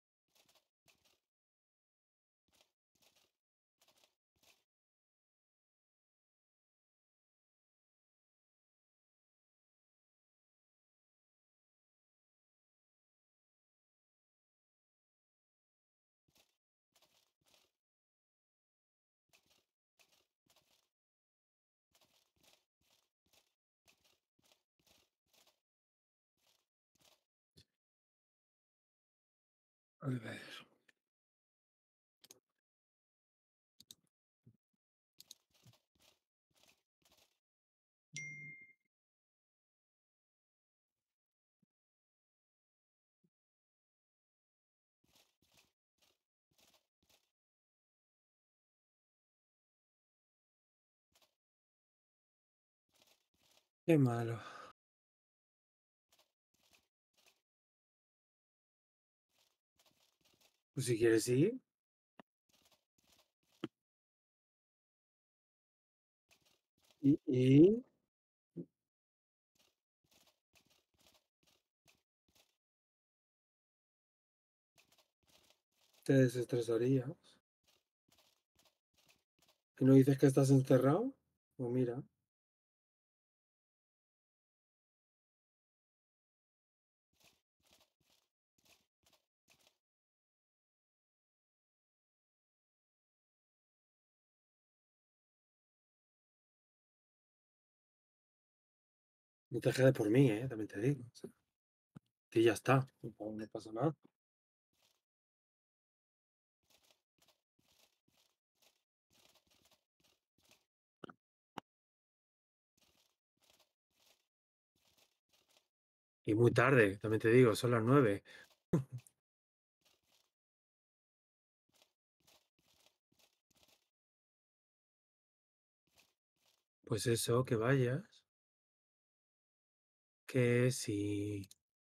A ver. Qué malo. Pues si quieres ir. Y te desestresarías. ¿Y no dices que estás encerrado? Pues mira, no te quedes por mí, también te digo. O sea, que ya está, no pasa nada. Y muy tarde, también te digo, son las 9. Pues eso, que vayas. Que sí,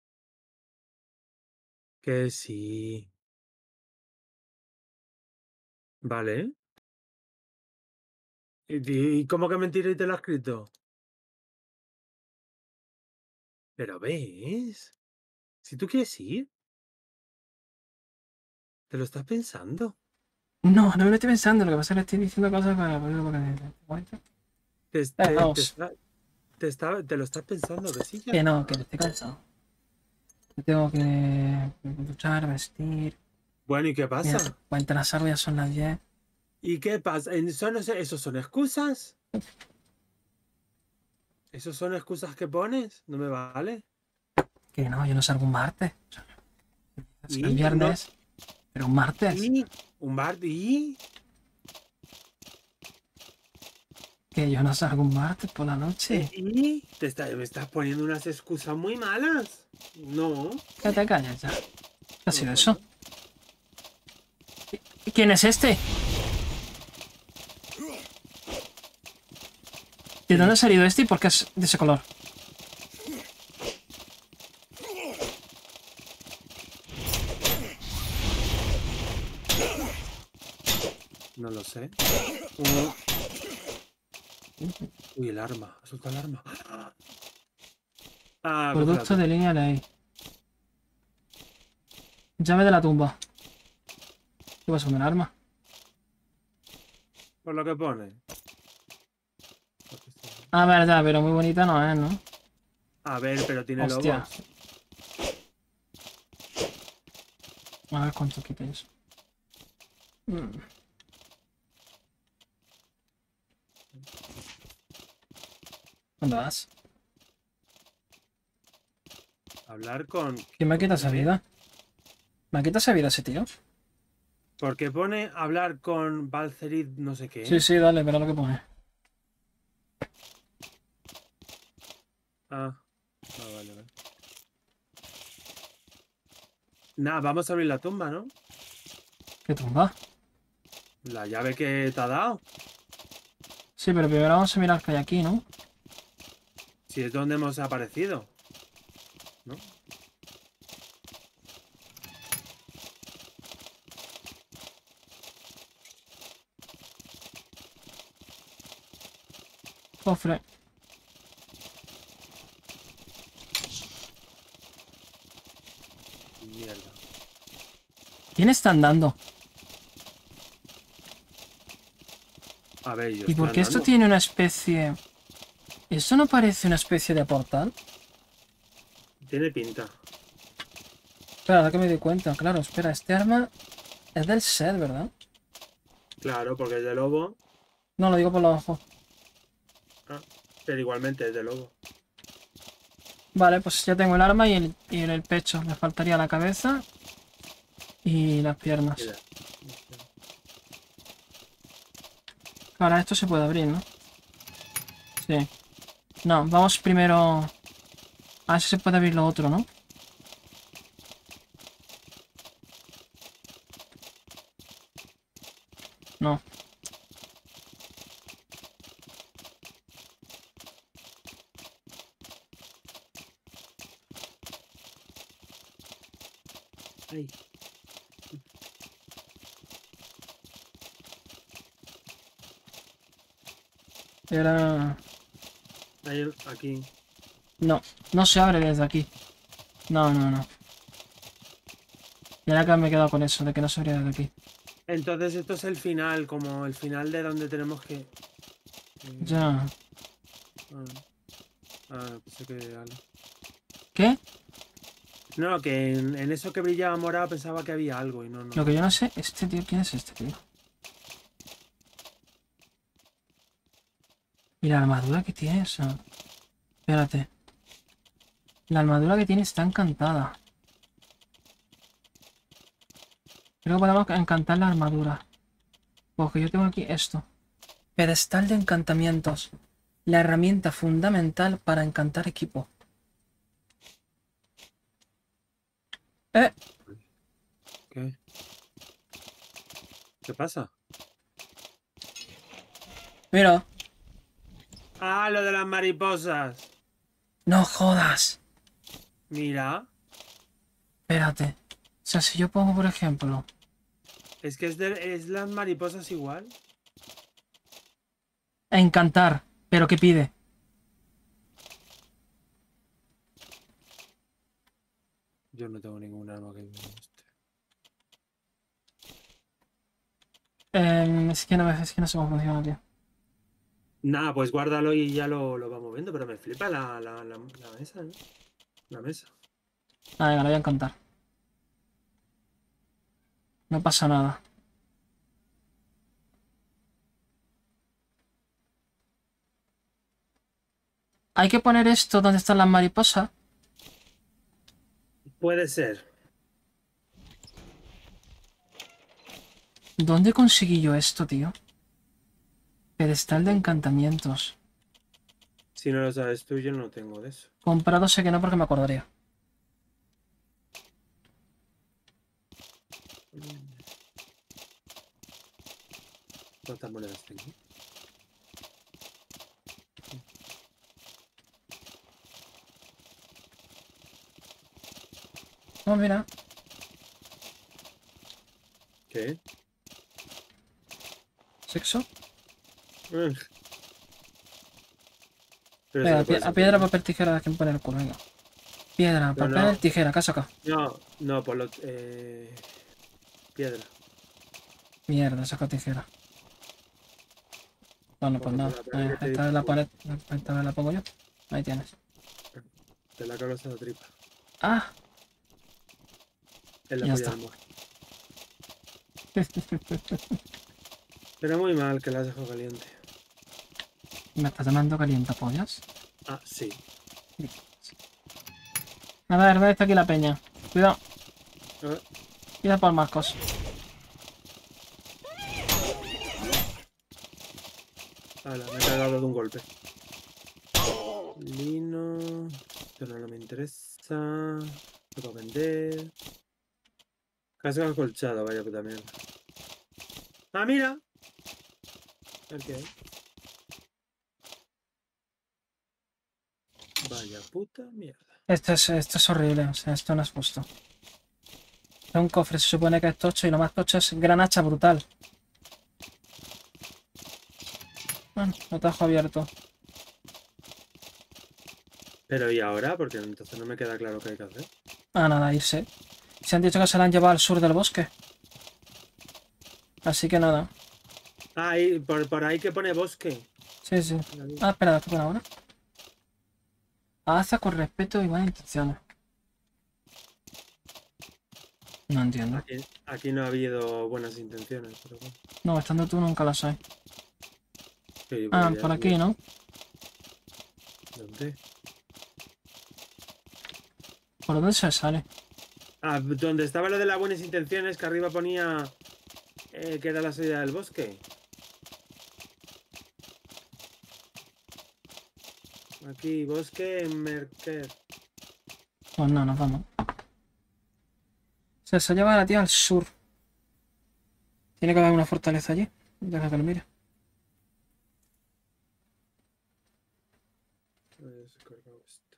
que sí. Vale. ¿Y cómo que mentira y te lo ha escrito? Pero ves, si tú quieres ir, te lo estás pensando. No, no me lo estoy pensando. Lo que pasa es que le estoy diciendo cosas para ponerlo para que... ¿Momento? Te, te, te, Vamos. está- te lo estás pensando, que sí, ya Que no, está. que estoy cansado. Me tengo que duchar, vestir. Bueno, ¿y qué Mira, pasa? para entrelazar ya son las 10. ¿Y qué pasa? ¿Esos son excusas? ¿Esos son excusas que pones? No me vale. Que no, yo no salgo un martes. Es el ¿Y? No, viernes, pero un martes. ¿y? ¿Un bar? ¿Y? Que yo no salgo un martes por la noche. ¿Y? Me estás poniendo unas excusas muy malas. No. Que te calles ya. ¿Qué ha sido Pues eso? no. ¿Quién es este? ¿De dónde ha salido este y por qué es de ese color? No lo sé. Uy, el arma. Ha soltado el arma. Ah, cógela Producto tú. de línea ley. Llave de la tumba. ¿Qué pasa con el arma? Por lo que pone. Ah, verdad, pero muy bonita no es, ¿no? A ver, pero tiene Hostia. lobos. A ver cuánto quita eso. ¿Dónde vas? Hablar con... ¿Quién me quita esa vida? ¿Me quita esa vida ese tío? Porque pone hablar con Balcerid no sé qué. Sí, sí, dale, verá lo que pone. Vale, vale. Nada, vamos a abrir la tumba, ¿no? ¿Qué tumba? La llave que te ha dado. Sí, pero primero vamos a mirar qué hay aquí, ¿no? Si es donde hemos aparecido. ¿No? Cofre. Mierda. ¿Quién está andando? A ver, yo ¿Y por estoy qué esto andando. tiene una especie... ¿Esto no parece una especie de portal? Tiene pinta. Espera, ahora que me doy cuenta. Claro, espera, este arma es del set, ¿verdad? Claro, porque es de lobo. No, lo digo por los ojos. Ah, pero igualmente es de lobo. Vale, pues ya tengo el arma y el pecho. Me faltaría la cabeza y las piernas. Mira. Ahora esto se puede abrir, ¿no? Sí. No, vamos primero... A ver si se puede abrir lo otro, ¿no? No. Ay. Era... Ahí, aquí. No, no se abre desde aquí. No, no, no. Y ahora que me he quedado con eso, de que no se abría desde aquí. Entonces esto es el final, como el final de donde tenemos que... Ya. Pensé que... algo. ¿Qué? No, que en eso que brillaba morado pensaba que había algo y no, no. Lo que yo no sé, este tío, ¿quién es este tío? Y la armadura que tiene, o sea... Espérate. La armadura que tiene está encantada. Creo que podemos encantar la armadura. Porque yo tengo aquí esto. Pedestal de encantamientos. La herramienta fundamental para encantar equipo. ¿Qué? ¿Qué pasa? Mira. Ah, lo de las mariposas. No jodas. Mira. Espérate. O sea, si yo pongo, por ejemplo... Es que es las mariposas igual. Encantar. ¿Pero qué pide? Yo no tengo ningún arma que me guste. Es que no sé cómo funciona, tío. Nada, pues guárdalo y ya lo vamos viendo, pero me flipa la mesa, ¿eh? La mesa. Ah, venga, lo voy a encantar. No pasa nada. Hay que poner esto donde están las mariposas. Puede ser. ¿Dónde conseguí yo esto, tío? Pedestal de encantamientos. Si no lo sabes tú, yo no tengo de eso. Comprado sé que no porque me acordaría. ¿Cuántas monedas tengo? Oh, mira. ¿Qué? ¿Sexo? Pero Venga, se lo puedes a piedra, hacer. papel, tijera, ¿a quién pone el culo? Venga. Piedra, Pero papel, no. tijera, ¿qué has sacado? No, por lo... piedra. Mierda, saca tijera. Bueno, pues Bueno, nada. pues la pared que te Esta vez la dibujo. pared. Esta vez la pongo yo. Ahí tienes. Te la cago esa tripa. Ah, Es la Ya polla está. del muerto. Pero muy mal que la has dejado caliente. me estás llamando calientapollas. Ah, sí. A ver, está aquí la peña. Cuidado, A ver. cuidado por Marcos. Hala, me he cagado de un golpe. Lino. Esto no me interesa. Lo puedo vender. Casco acolchado, vaya puta mierda. ¡Ah, mira! A ver qué hay. Vaya puta mierda. Esto es horrible, o sea, esto no es justo. Es un cofre, se supone que es tocho y lo más tocho es gran hacha brutal. Bueno, lo dejo abierto. Pero ¿y ahora? Porque entonces no me queda claro qué hay que hacer. Ah, nada, irse. Se han dicho que se la han llevado al sur del bosque. Así que nada. Ah, ahí, por ahí que pone bosque. Sí, sí. Ah, espera, ¿qué pone ahora? Haza con respeto y buenas intenciones. No entiendo. Aquí no ha habido buenas intenciones, pero bueno. No, estando tú nunca las hay. Sí, Ah, porque ya por es aquí, muy- ¿no? ¿Dónde? ¿Por dónde se sale? Ah, donde estaba lo de las buenas intenciones, que arriba ponía que era la salida del bosque. Aquí, bosque Merker. Pues no, nos vamos. Se lleva a la tía al sur. Tiene que haber una fortaleza allí. Deja que lo mire. Descargado esto.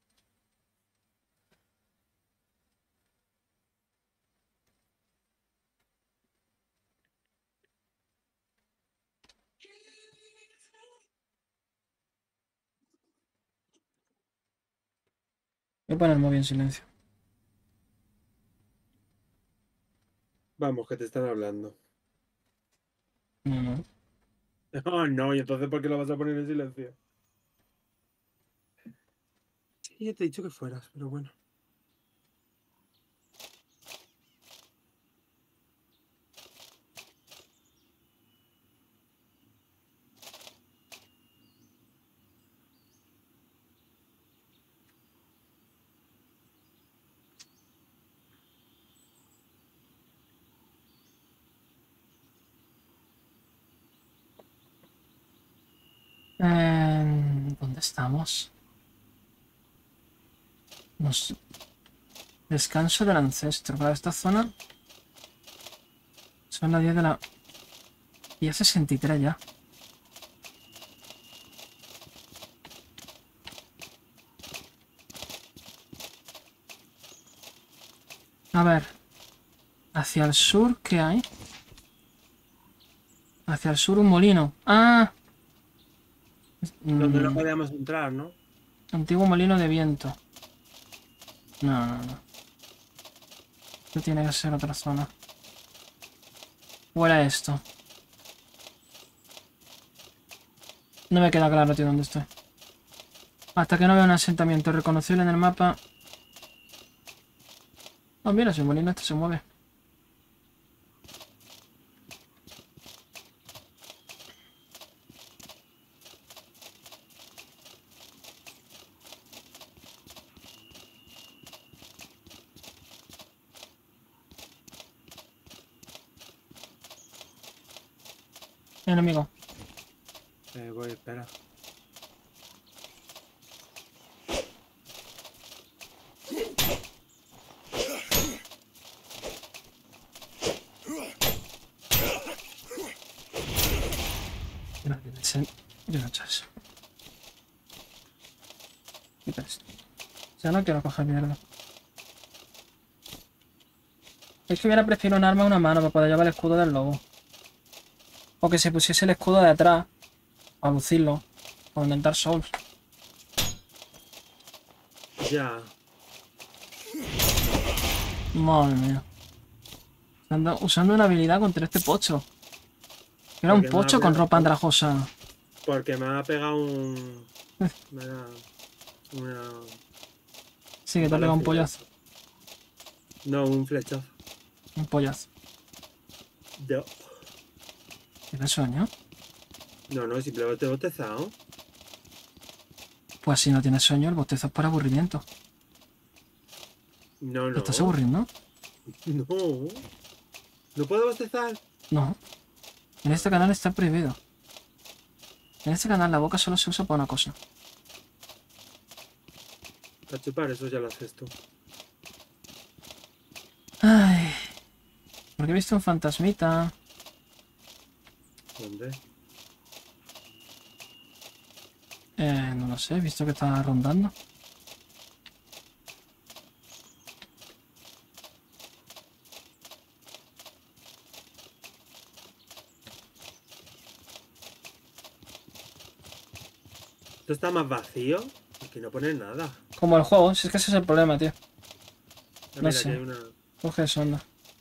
Voy a poner el móvil en silencio. Vamos, que te están hablando. No, no. Oh, no, y entonces ¿por qué lo vas a poner en silencio? Sí, ya te he dicho que fueras, pero bueno. ¿Dónde estamos? Descanso del ancestro. Para esta zona son las 10 de la... Y es 63 ya. A ver. Hacia el sur, ¿qué hay? Hacia el sur un molino. ¡Ah! Donde no podíamos entrar, ¿no? Antiguo molino de viento. No, no, no. Esto tiene que ser otra zona. ¿O era esto? No me queda claro, tío, dónde estoy. Hasta que no vea un asentamiento reconocible en el mapa. Oh, mira, si el molino este se mueve. Enemigo. Voy, espera. Yo no he hecho eso. Quita esto. Ya no quiero coger mierda. Es que hubiera preferido un arma a una mano para poder llevar el escudo del lobo. O que se pusiese el escudo de atrás. Para lucirlo. Para intentar Souls. Ya. Madre mía. Ando usando una habilidad contra este pocho. Era un Porque me ha pocho con pegado- ropa andrajosa. Porque me ha pegado un... me da una... Sí, que te ha pegado un pollazo. No, un flechazo. Un pollazo. No, ¿Tienes sueño? no, simplemente he botezado. Pues si no tienes sueño, el bostezo es por aburrimiento. No, ¿Te no. estás aburriendo? No. ¿No puedo bostezar? No. En este canal está prohibido. En este canal la boca solo se usa para una cosa. Para chupar, eso ya lo haces tú. Ay. Porque he visto un fantasmita. ¿Dónde? No lo sé, he visto que está rondando. ¿Esto está más vacío? Es Aquí no pone nada. Como el juego, si es que ese es el problema, tío. Ah, No mira, sé. aquí hay una... Coge sonda.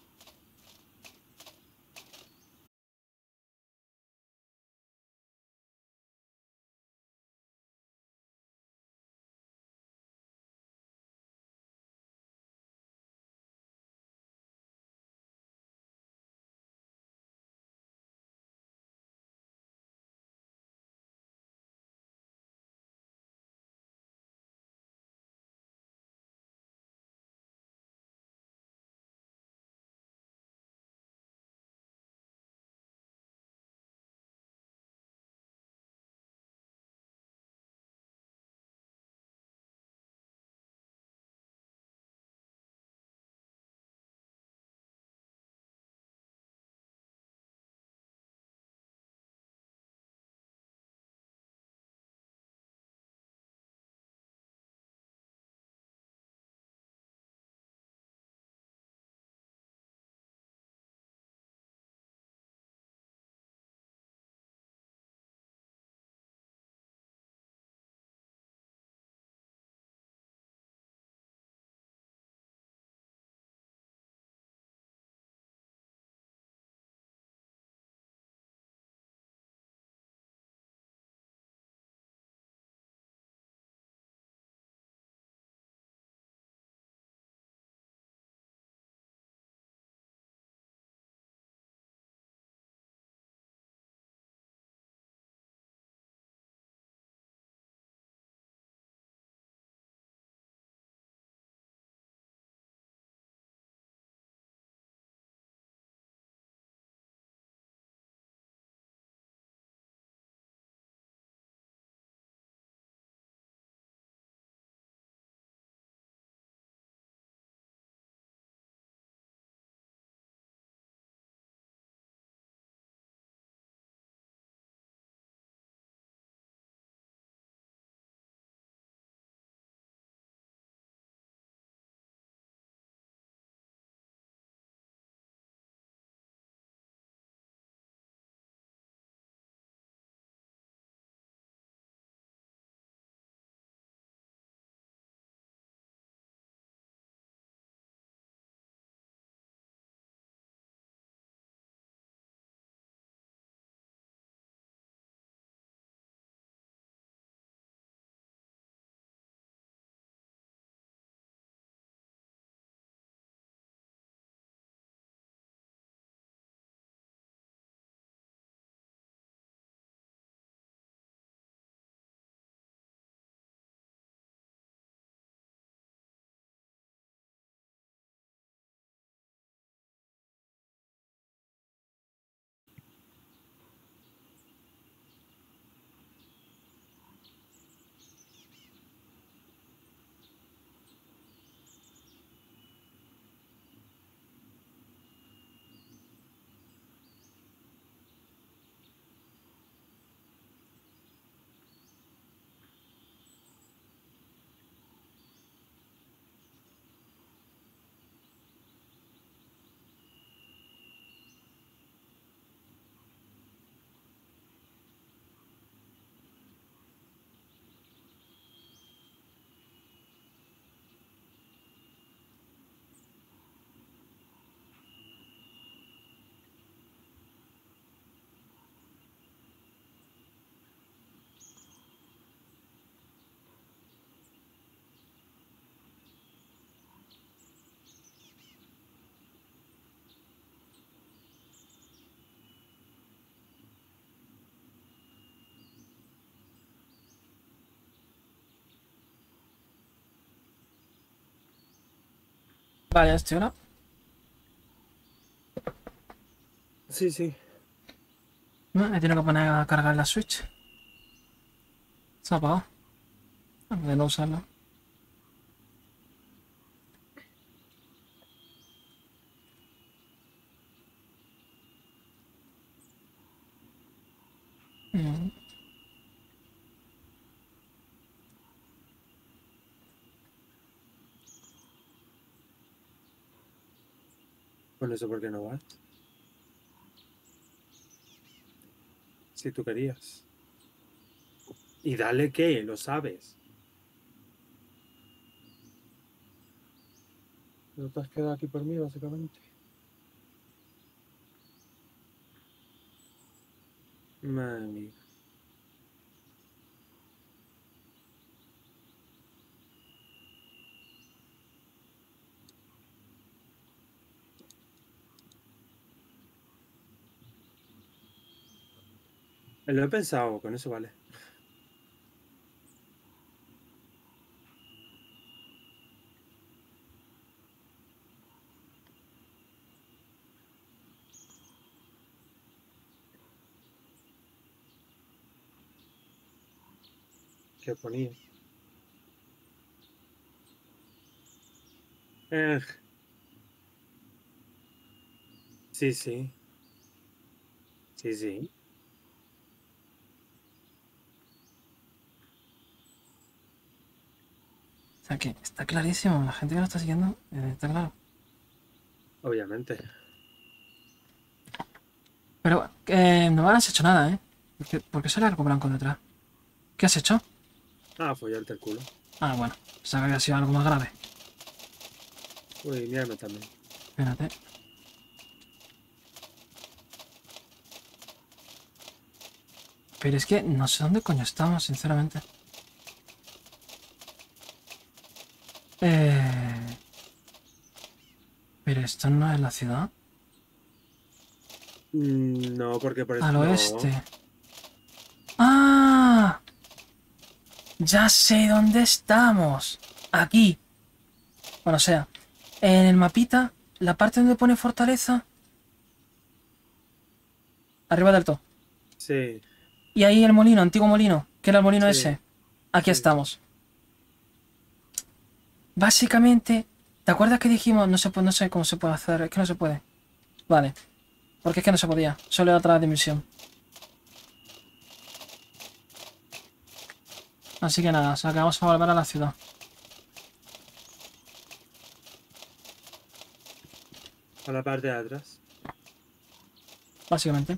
Vale, ya estoy ahora. Sí, sí. No, me tengo que poner a cargar la Switch. Se ha apagado. De no usarla. Mm. Con eso, ¿por qué no vas? Si tú querías. Y dale que, lo sabes. No te has quedado aquí por mí, básicamente. Madre mía. Lo he pensado, con eso vale. ¿Qué ponía? Eh, sí, sí. Sí, sí. O sea que está clarísimo, la gente que lo está siguiendo, está claro. Obviamente. Pero no has hecho nada, ¿eh? ¿Por qué sale algo blanco detrás? ¿Qué has hecho? Ah, follarte el culo. Ah, bueno, pensaba que había sido algo más grave. Uy, mírame también. Espérate. Pero es que no sé dónde coño estamos, sinceramente. Pero esto no es la ciudad. No, porque por eso Al no. oeste. ¡Ah! Ya sé dónde estamos. Aquí. Bueno, o sea, en el mapita, la parte donde pone fortaleza. Arriba del todo. Sí, Y ahí el molino, antiguo molino. ¿Qué era el molino sí, ese? Aquí sí. estamos. Básicamente, ¿te acuerdas que dijimos no se puede, no sé cómo se puede hacer? Es que no se puede. Vale. Porque es que no se podía. Solo era otra dimensión. Así que nada, o sea que vamos a volver a la ciudad. A la parte de atrás. Básicamente.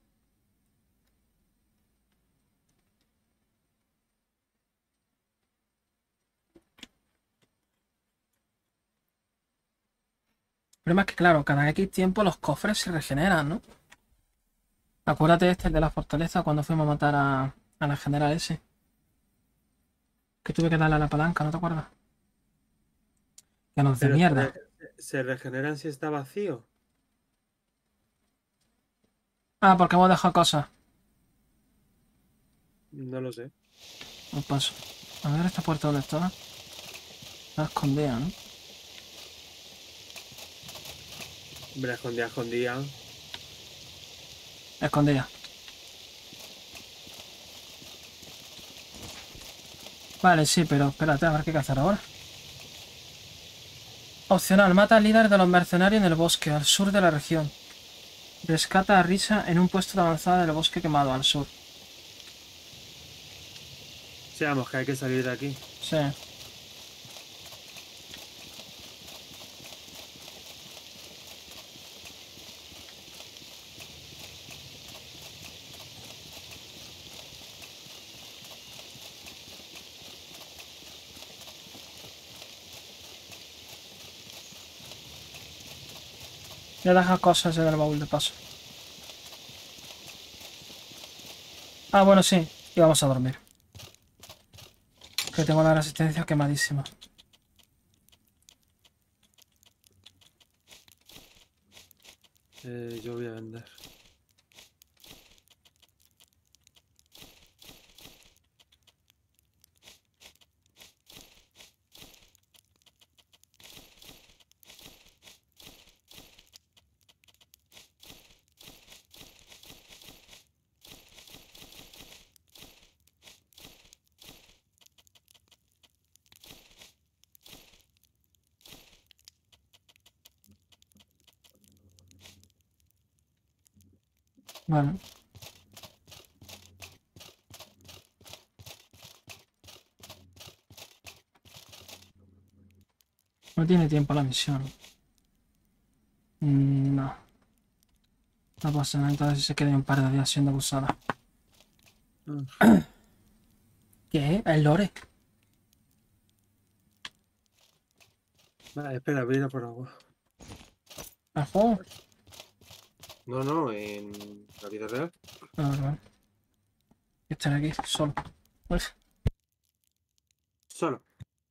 El problema es que, claro, cada X tiempo los cofres se regeneran, ¿no? Acuérdate este, el de la fortaleza, cuando fuimos a matar a la general ese. Que tuve que darle a la palanca, ¿no te acuerdas? Que nos de Pero mierda. se regeneran si está vacío. Ah, porque hemos dejado cosas. No lo sé. Un paso. A ver esta puerta dónde está. Está escondida, ¿no? Hombre, escondía, escondía. Escondida. Vale, sí, pero espérate, a ver qué hay que hacer ahora. Opcional, mata al líder de los mercenarios en el bosque, al sur de la región. Rescata a Risa en un puesto de avanzada del bosque quemado, al sur. Seamos que hay que salir de aquí. Sí. Ya deja cosas en el baúl de paso. Ah, bueno, sí. Y vamos a dormir. Que tengo la resistencia quemadísima. Yo voy a vender. Vale. No tiene tiempo la misión. No. No pasa nada, entonces se queda un par de días siendo abusada. ¿Qué? ¿El lore? Vale, espera, voy a ir por agua. ¿Al juego? No, en la vida real. Ah, vale. Estar aquí solo. Pues, Solo.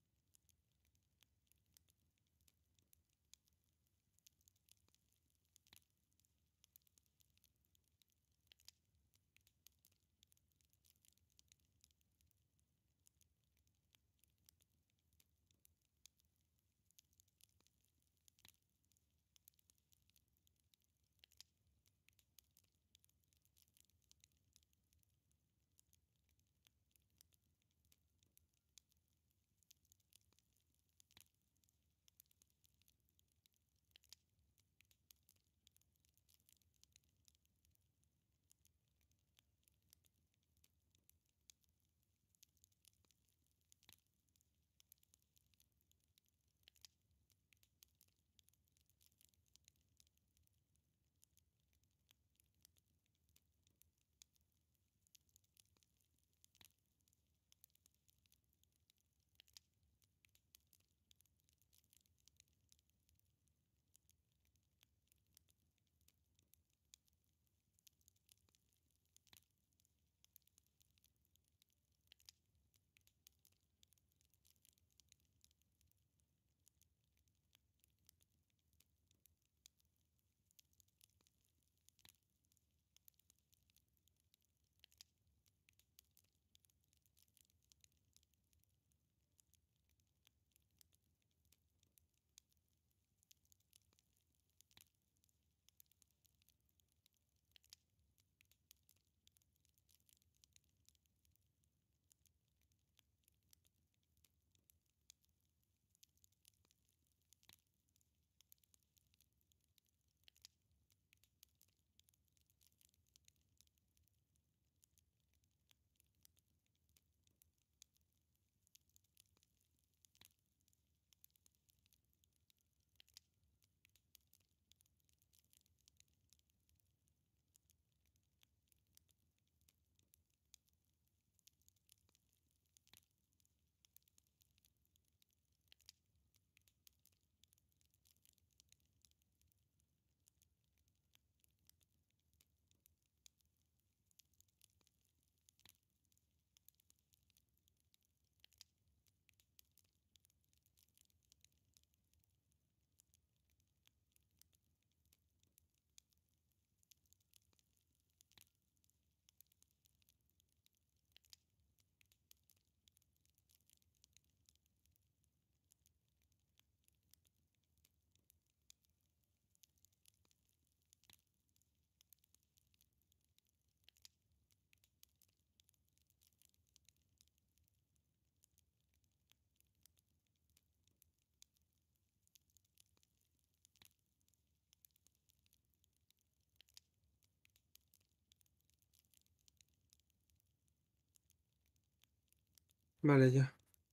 Vale, ya.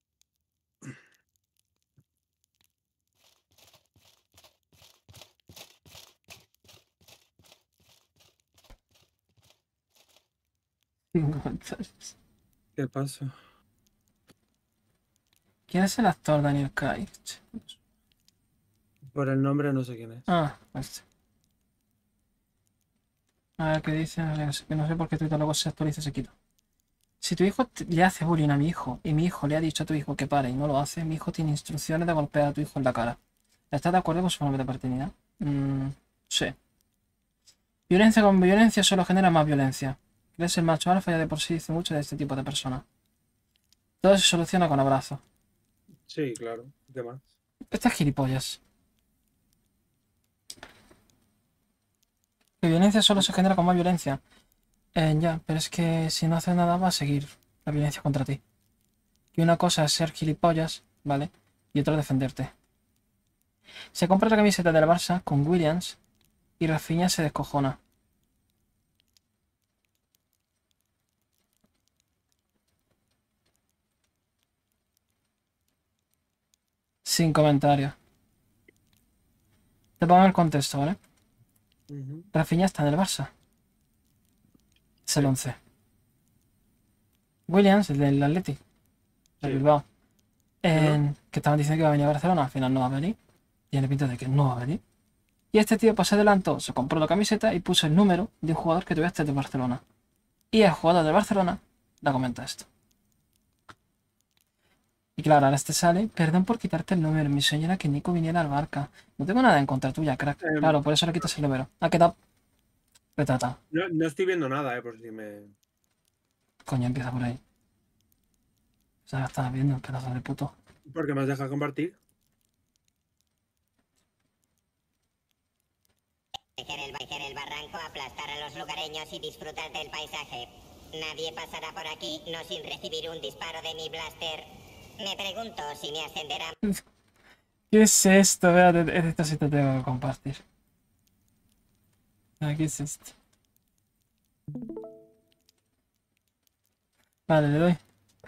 ¿Qué pasa? ¿Quién es el actor Daniel Craig? Por el nombre no sé quién es. Ah, este. A ver qué dice. A ver, que no sé por qué Twitter luego se actualiza y se quita. Si tu hijo le hace bullying a mi hijo y mi hijo le ha dicho a tu hijo que pare y no lo hace, mi hijo tiene instrucciones de golpear a tu hijo en la cara. ¿Estás de acuerdo con su nombre de paternidad? Sí. Violencia con violencia solo genera más violencia. ¿Crees el macho alfa ya de por sí dice mucho de este tipo de personas? Todo se soluciona con abrazos. Sí, claro. ¿Qué más? Estas gilipollas. Que violencia solo se genera con más violencia. Ya, pero es que si no haces nada va a seguir la violencia contra ti. Y una cosa es ser gilipollas, ¿vale? Y otra defenderte. Se compra la camiseta del Barça con Williams y Rafinha se descojona. Sin comentarios. Te pongo el contexto, ¿vale? Rafinha está en el Barça. Es el Sí. 11. Williams, el del Athletic. El Sí. Bilbao. Que estaban diciendo que iba a venir a Barcelona. Al final no va a venir. Tiene pinta de que no va a venir. Y este tío pues se adelantó, se compró la camiseta y puso el número de un jugador que todavía está de Barcelona. Y el jugador de Barcelona le comenta esto. Y claro, ahora este sale, perdón por quitarte el número, mi sueño era que Nico viniera al Barca. No tengo nada en contra tuya, crack. Claro, por eso le quitas el número. Ha quedado retratado. No estoy viendo nada, por si me... Coño, empieza por ahí. O sea, estás viendo, pedazo de puto. Porque me has dejado compartir. Proteger el barranco, aplastar a los lugareños y disfrutar del paisaje. Nadie pasará por aquí no sin recibir un disparo de mi blaster. Me pregunto si me ascenderán. ¿Qué es esto? Espérate, esto sí te tengo que compartir. ¿Qué es esto? Vale, le doy.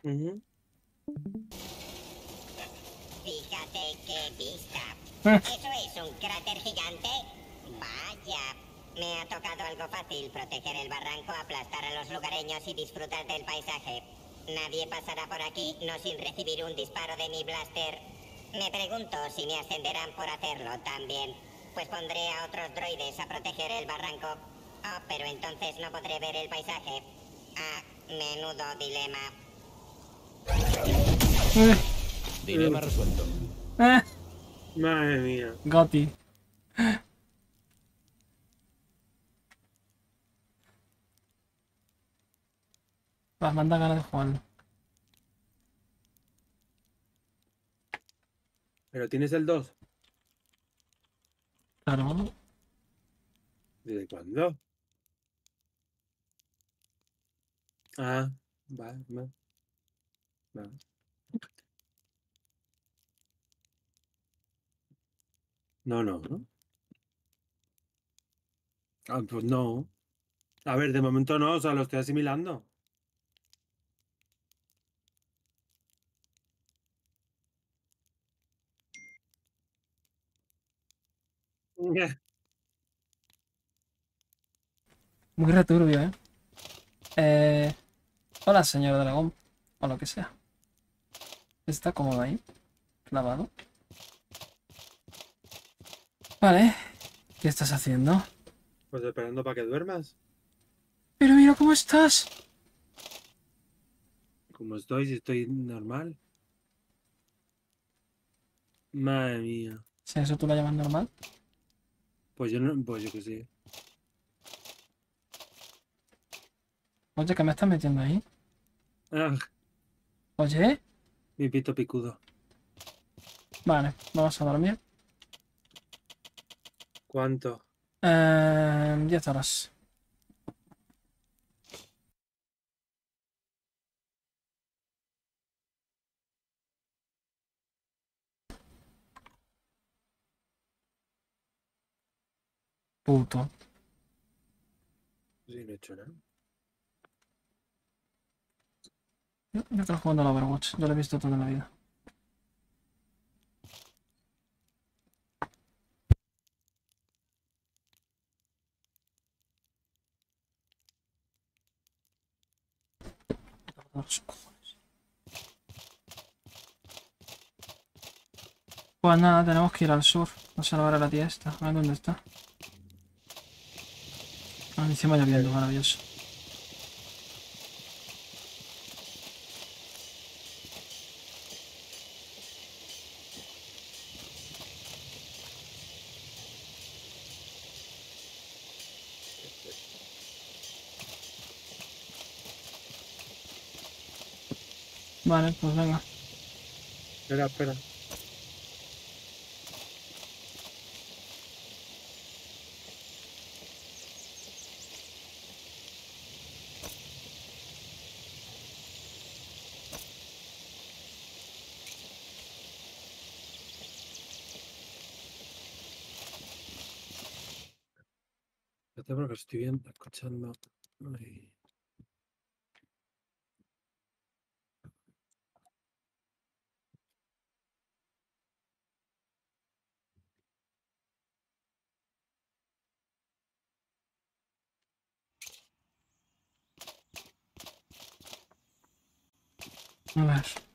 Fíjate qué vista. Mm. ¿Eso es un cráter gigante? Vaya. Me ha tocado algo fácil, proteger el barranco, aplastar a los lugareños y disfrutar del paisaje. Nadie pasará por aquí no sin recibir un disparo de mi blaster. Me pregunto si me ascenderán por hacerlo también. Pues pondré a otros droides a proteger el barranco. Oh, pero entonces no podré ver el paisaje. Ah, menudo dilema. Dilema resuelto. Madre mía. Goti. Las manda ganas de jugarlo. ¿Pero tienes el 2? Claro. ¿Desde cuándo? Ah, vale, vale. Vale. No, no, ¿no? Ah, pues no. A ver, de momento no, o sea, lo estoy asimilando. Muy returbio, ¿eh? Hola, señor dragón. O lo que sea. Está cómodo ahí. Clavado. Vale. ¿Qué estás haciendo? Pues esperando para que duermas. Pero mira cómo estás. Como estoy, si estoy normal. Madre mía. Si eso tú lo llamas normal. Pues yo no, pues yo que sé. Oye, ¿qué me estás metiendo ahí? Ah, Oye. mi pito picudo. Vale, vamos a dormir. ¿Cuánto? 10 horas. Puto. Sí, no he hecho nada. Yo estoy jugando al Overwatch. Yo lo he visto toda la vida. Los cojones. Pues nada, tenemos que ir al sur. No sé ahora la tía esta. A ver dónde está. Ah, encima lloviendo, maravilloso. Vale, pues venga. Espera, espera. Espérate porque estoy viendo, escuchando. Ay. A ver.